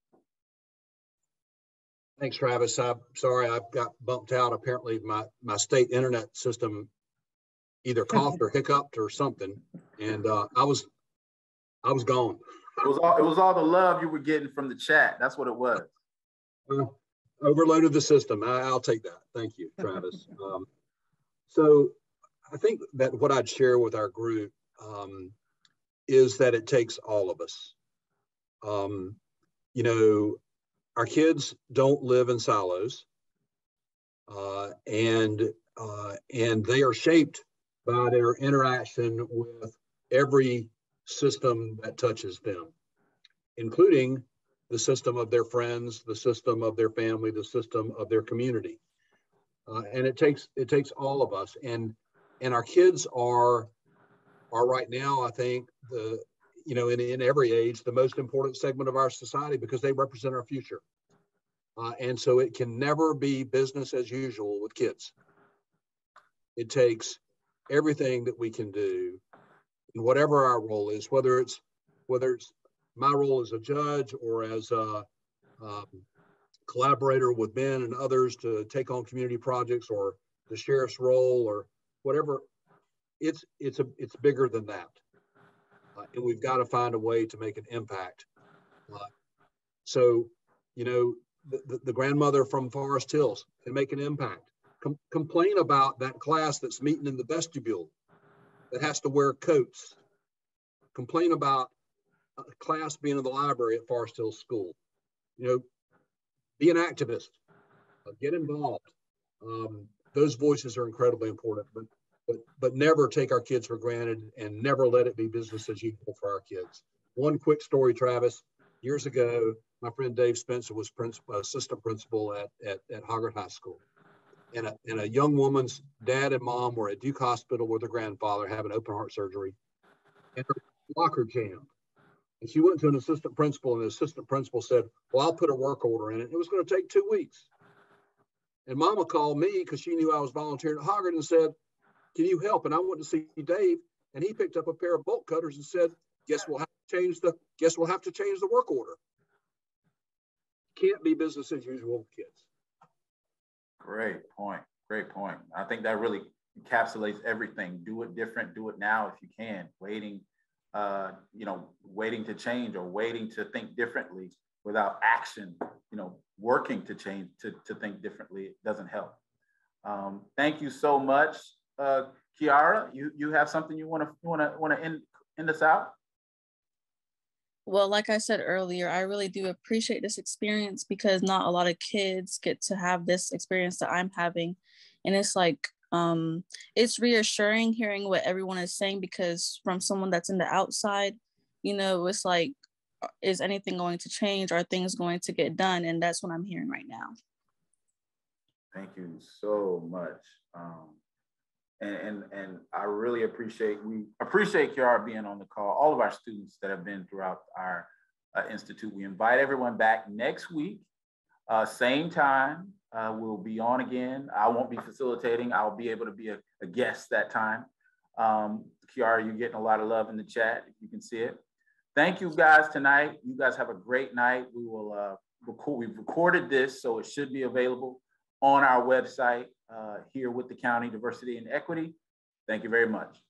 Thanks, Travis. I'm sorry I got bumped out. Apparently my state internet system either coughed or hiccuped or something, and I was gone. It was all the love you were getting from the chat. That's what it was. Overloaded the system. I'll take that. Thank you, Travis. So I think that what I'd share with our group is that it takes all of us. You know, our kids don't live in silos, and they are shaped by their interaction with every system that touches them, including the system of their friends, the system of their family, the system of their community. And it takes all of us. And our kids are right now, I think, in every age, the most important segment of our society, because they represent our future. And so it can never be business as usual with kids. It takes everything that we can do, and whatever our role is, whether it's my role as a judge or as a collaborator with Ben and others to take on community projects, or the sheriff's role, or whatever. It's bigger than that, and we've got to find a way to make an impact. So, you know, the grandmother from Forest Hills can make an impact. Complain about that class that's meeting in the vestibule that has to wear coats. Complain about a class being in the library at Forest Hills School. You know, be an activist, get involved. Those voices are incredibly important, but never take our kids for granted, and never let it be business as usual for our kids. One quick story, Travis. Years ago, my friend Dave Spencer was assistant principal at Hoggard High School. And a young woman's dad and mom were at Duke Hospital with her grandfather having open heart surgery, and her locker jammed. And she went to an assistant principal, and the assistant principal said, "Well, I'll put a work order in it." It was going to take 2 weeks. And Mama called me because she knew I was volunteering at Hoggard and said, "Can you help?" And I went to see Dave, and he picked up a pair of bolt cutters and said, guess we'll have to change the work order. Can't be business as usual with kids. Great point. Great point. I think that really encapsulates everything. Do it different. Do it now if you can. Waiting, waiting to change or waiting to think differently without action, working to change, to think differently, it doesn't help. Thank you so much, Kiara. You have something you want to end us out? Well, like I said earlier, I really do appreciate this experience because not a lot of kids get to have this experience that I'm having. And it's like, it's reassuring hearing what everyone is saying, because from someone that's in the outside, it's like, is anything going to change? Are things going to get done? And that's what I'm hearing right now. Thank you so much. And I really appreciate Kiara being on the call, all of our students that have been throughout our institute. We invite everyone back next week, same time. We'll be on again. I won't be facilitating. I'll be able to be a guest that time. Kiara, you're getting a lot of love in the chat, if you can see it. Thank you guys tonight. You guys have a great night. We will we've recorded this, so it should be available on our website here with the County Diversity and Equity. Thank you very much.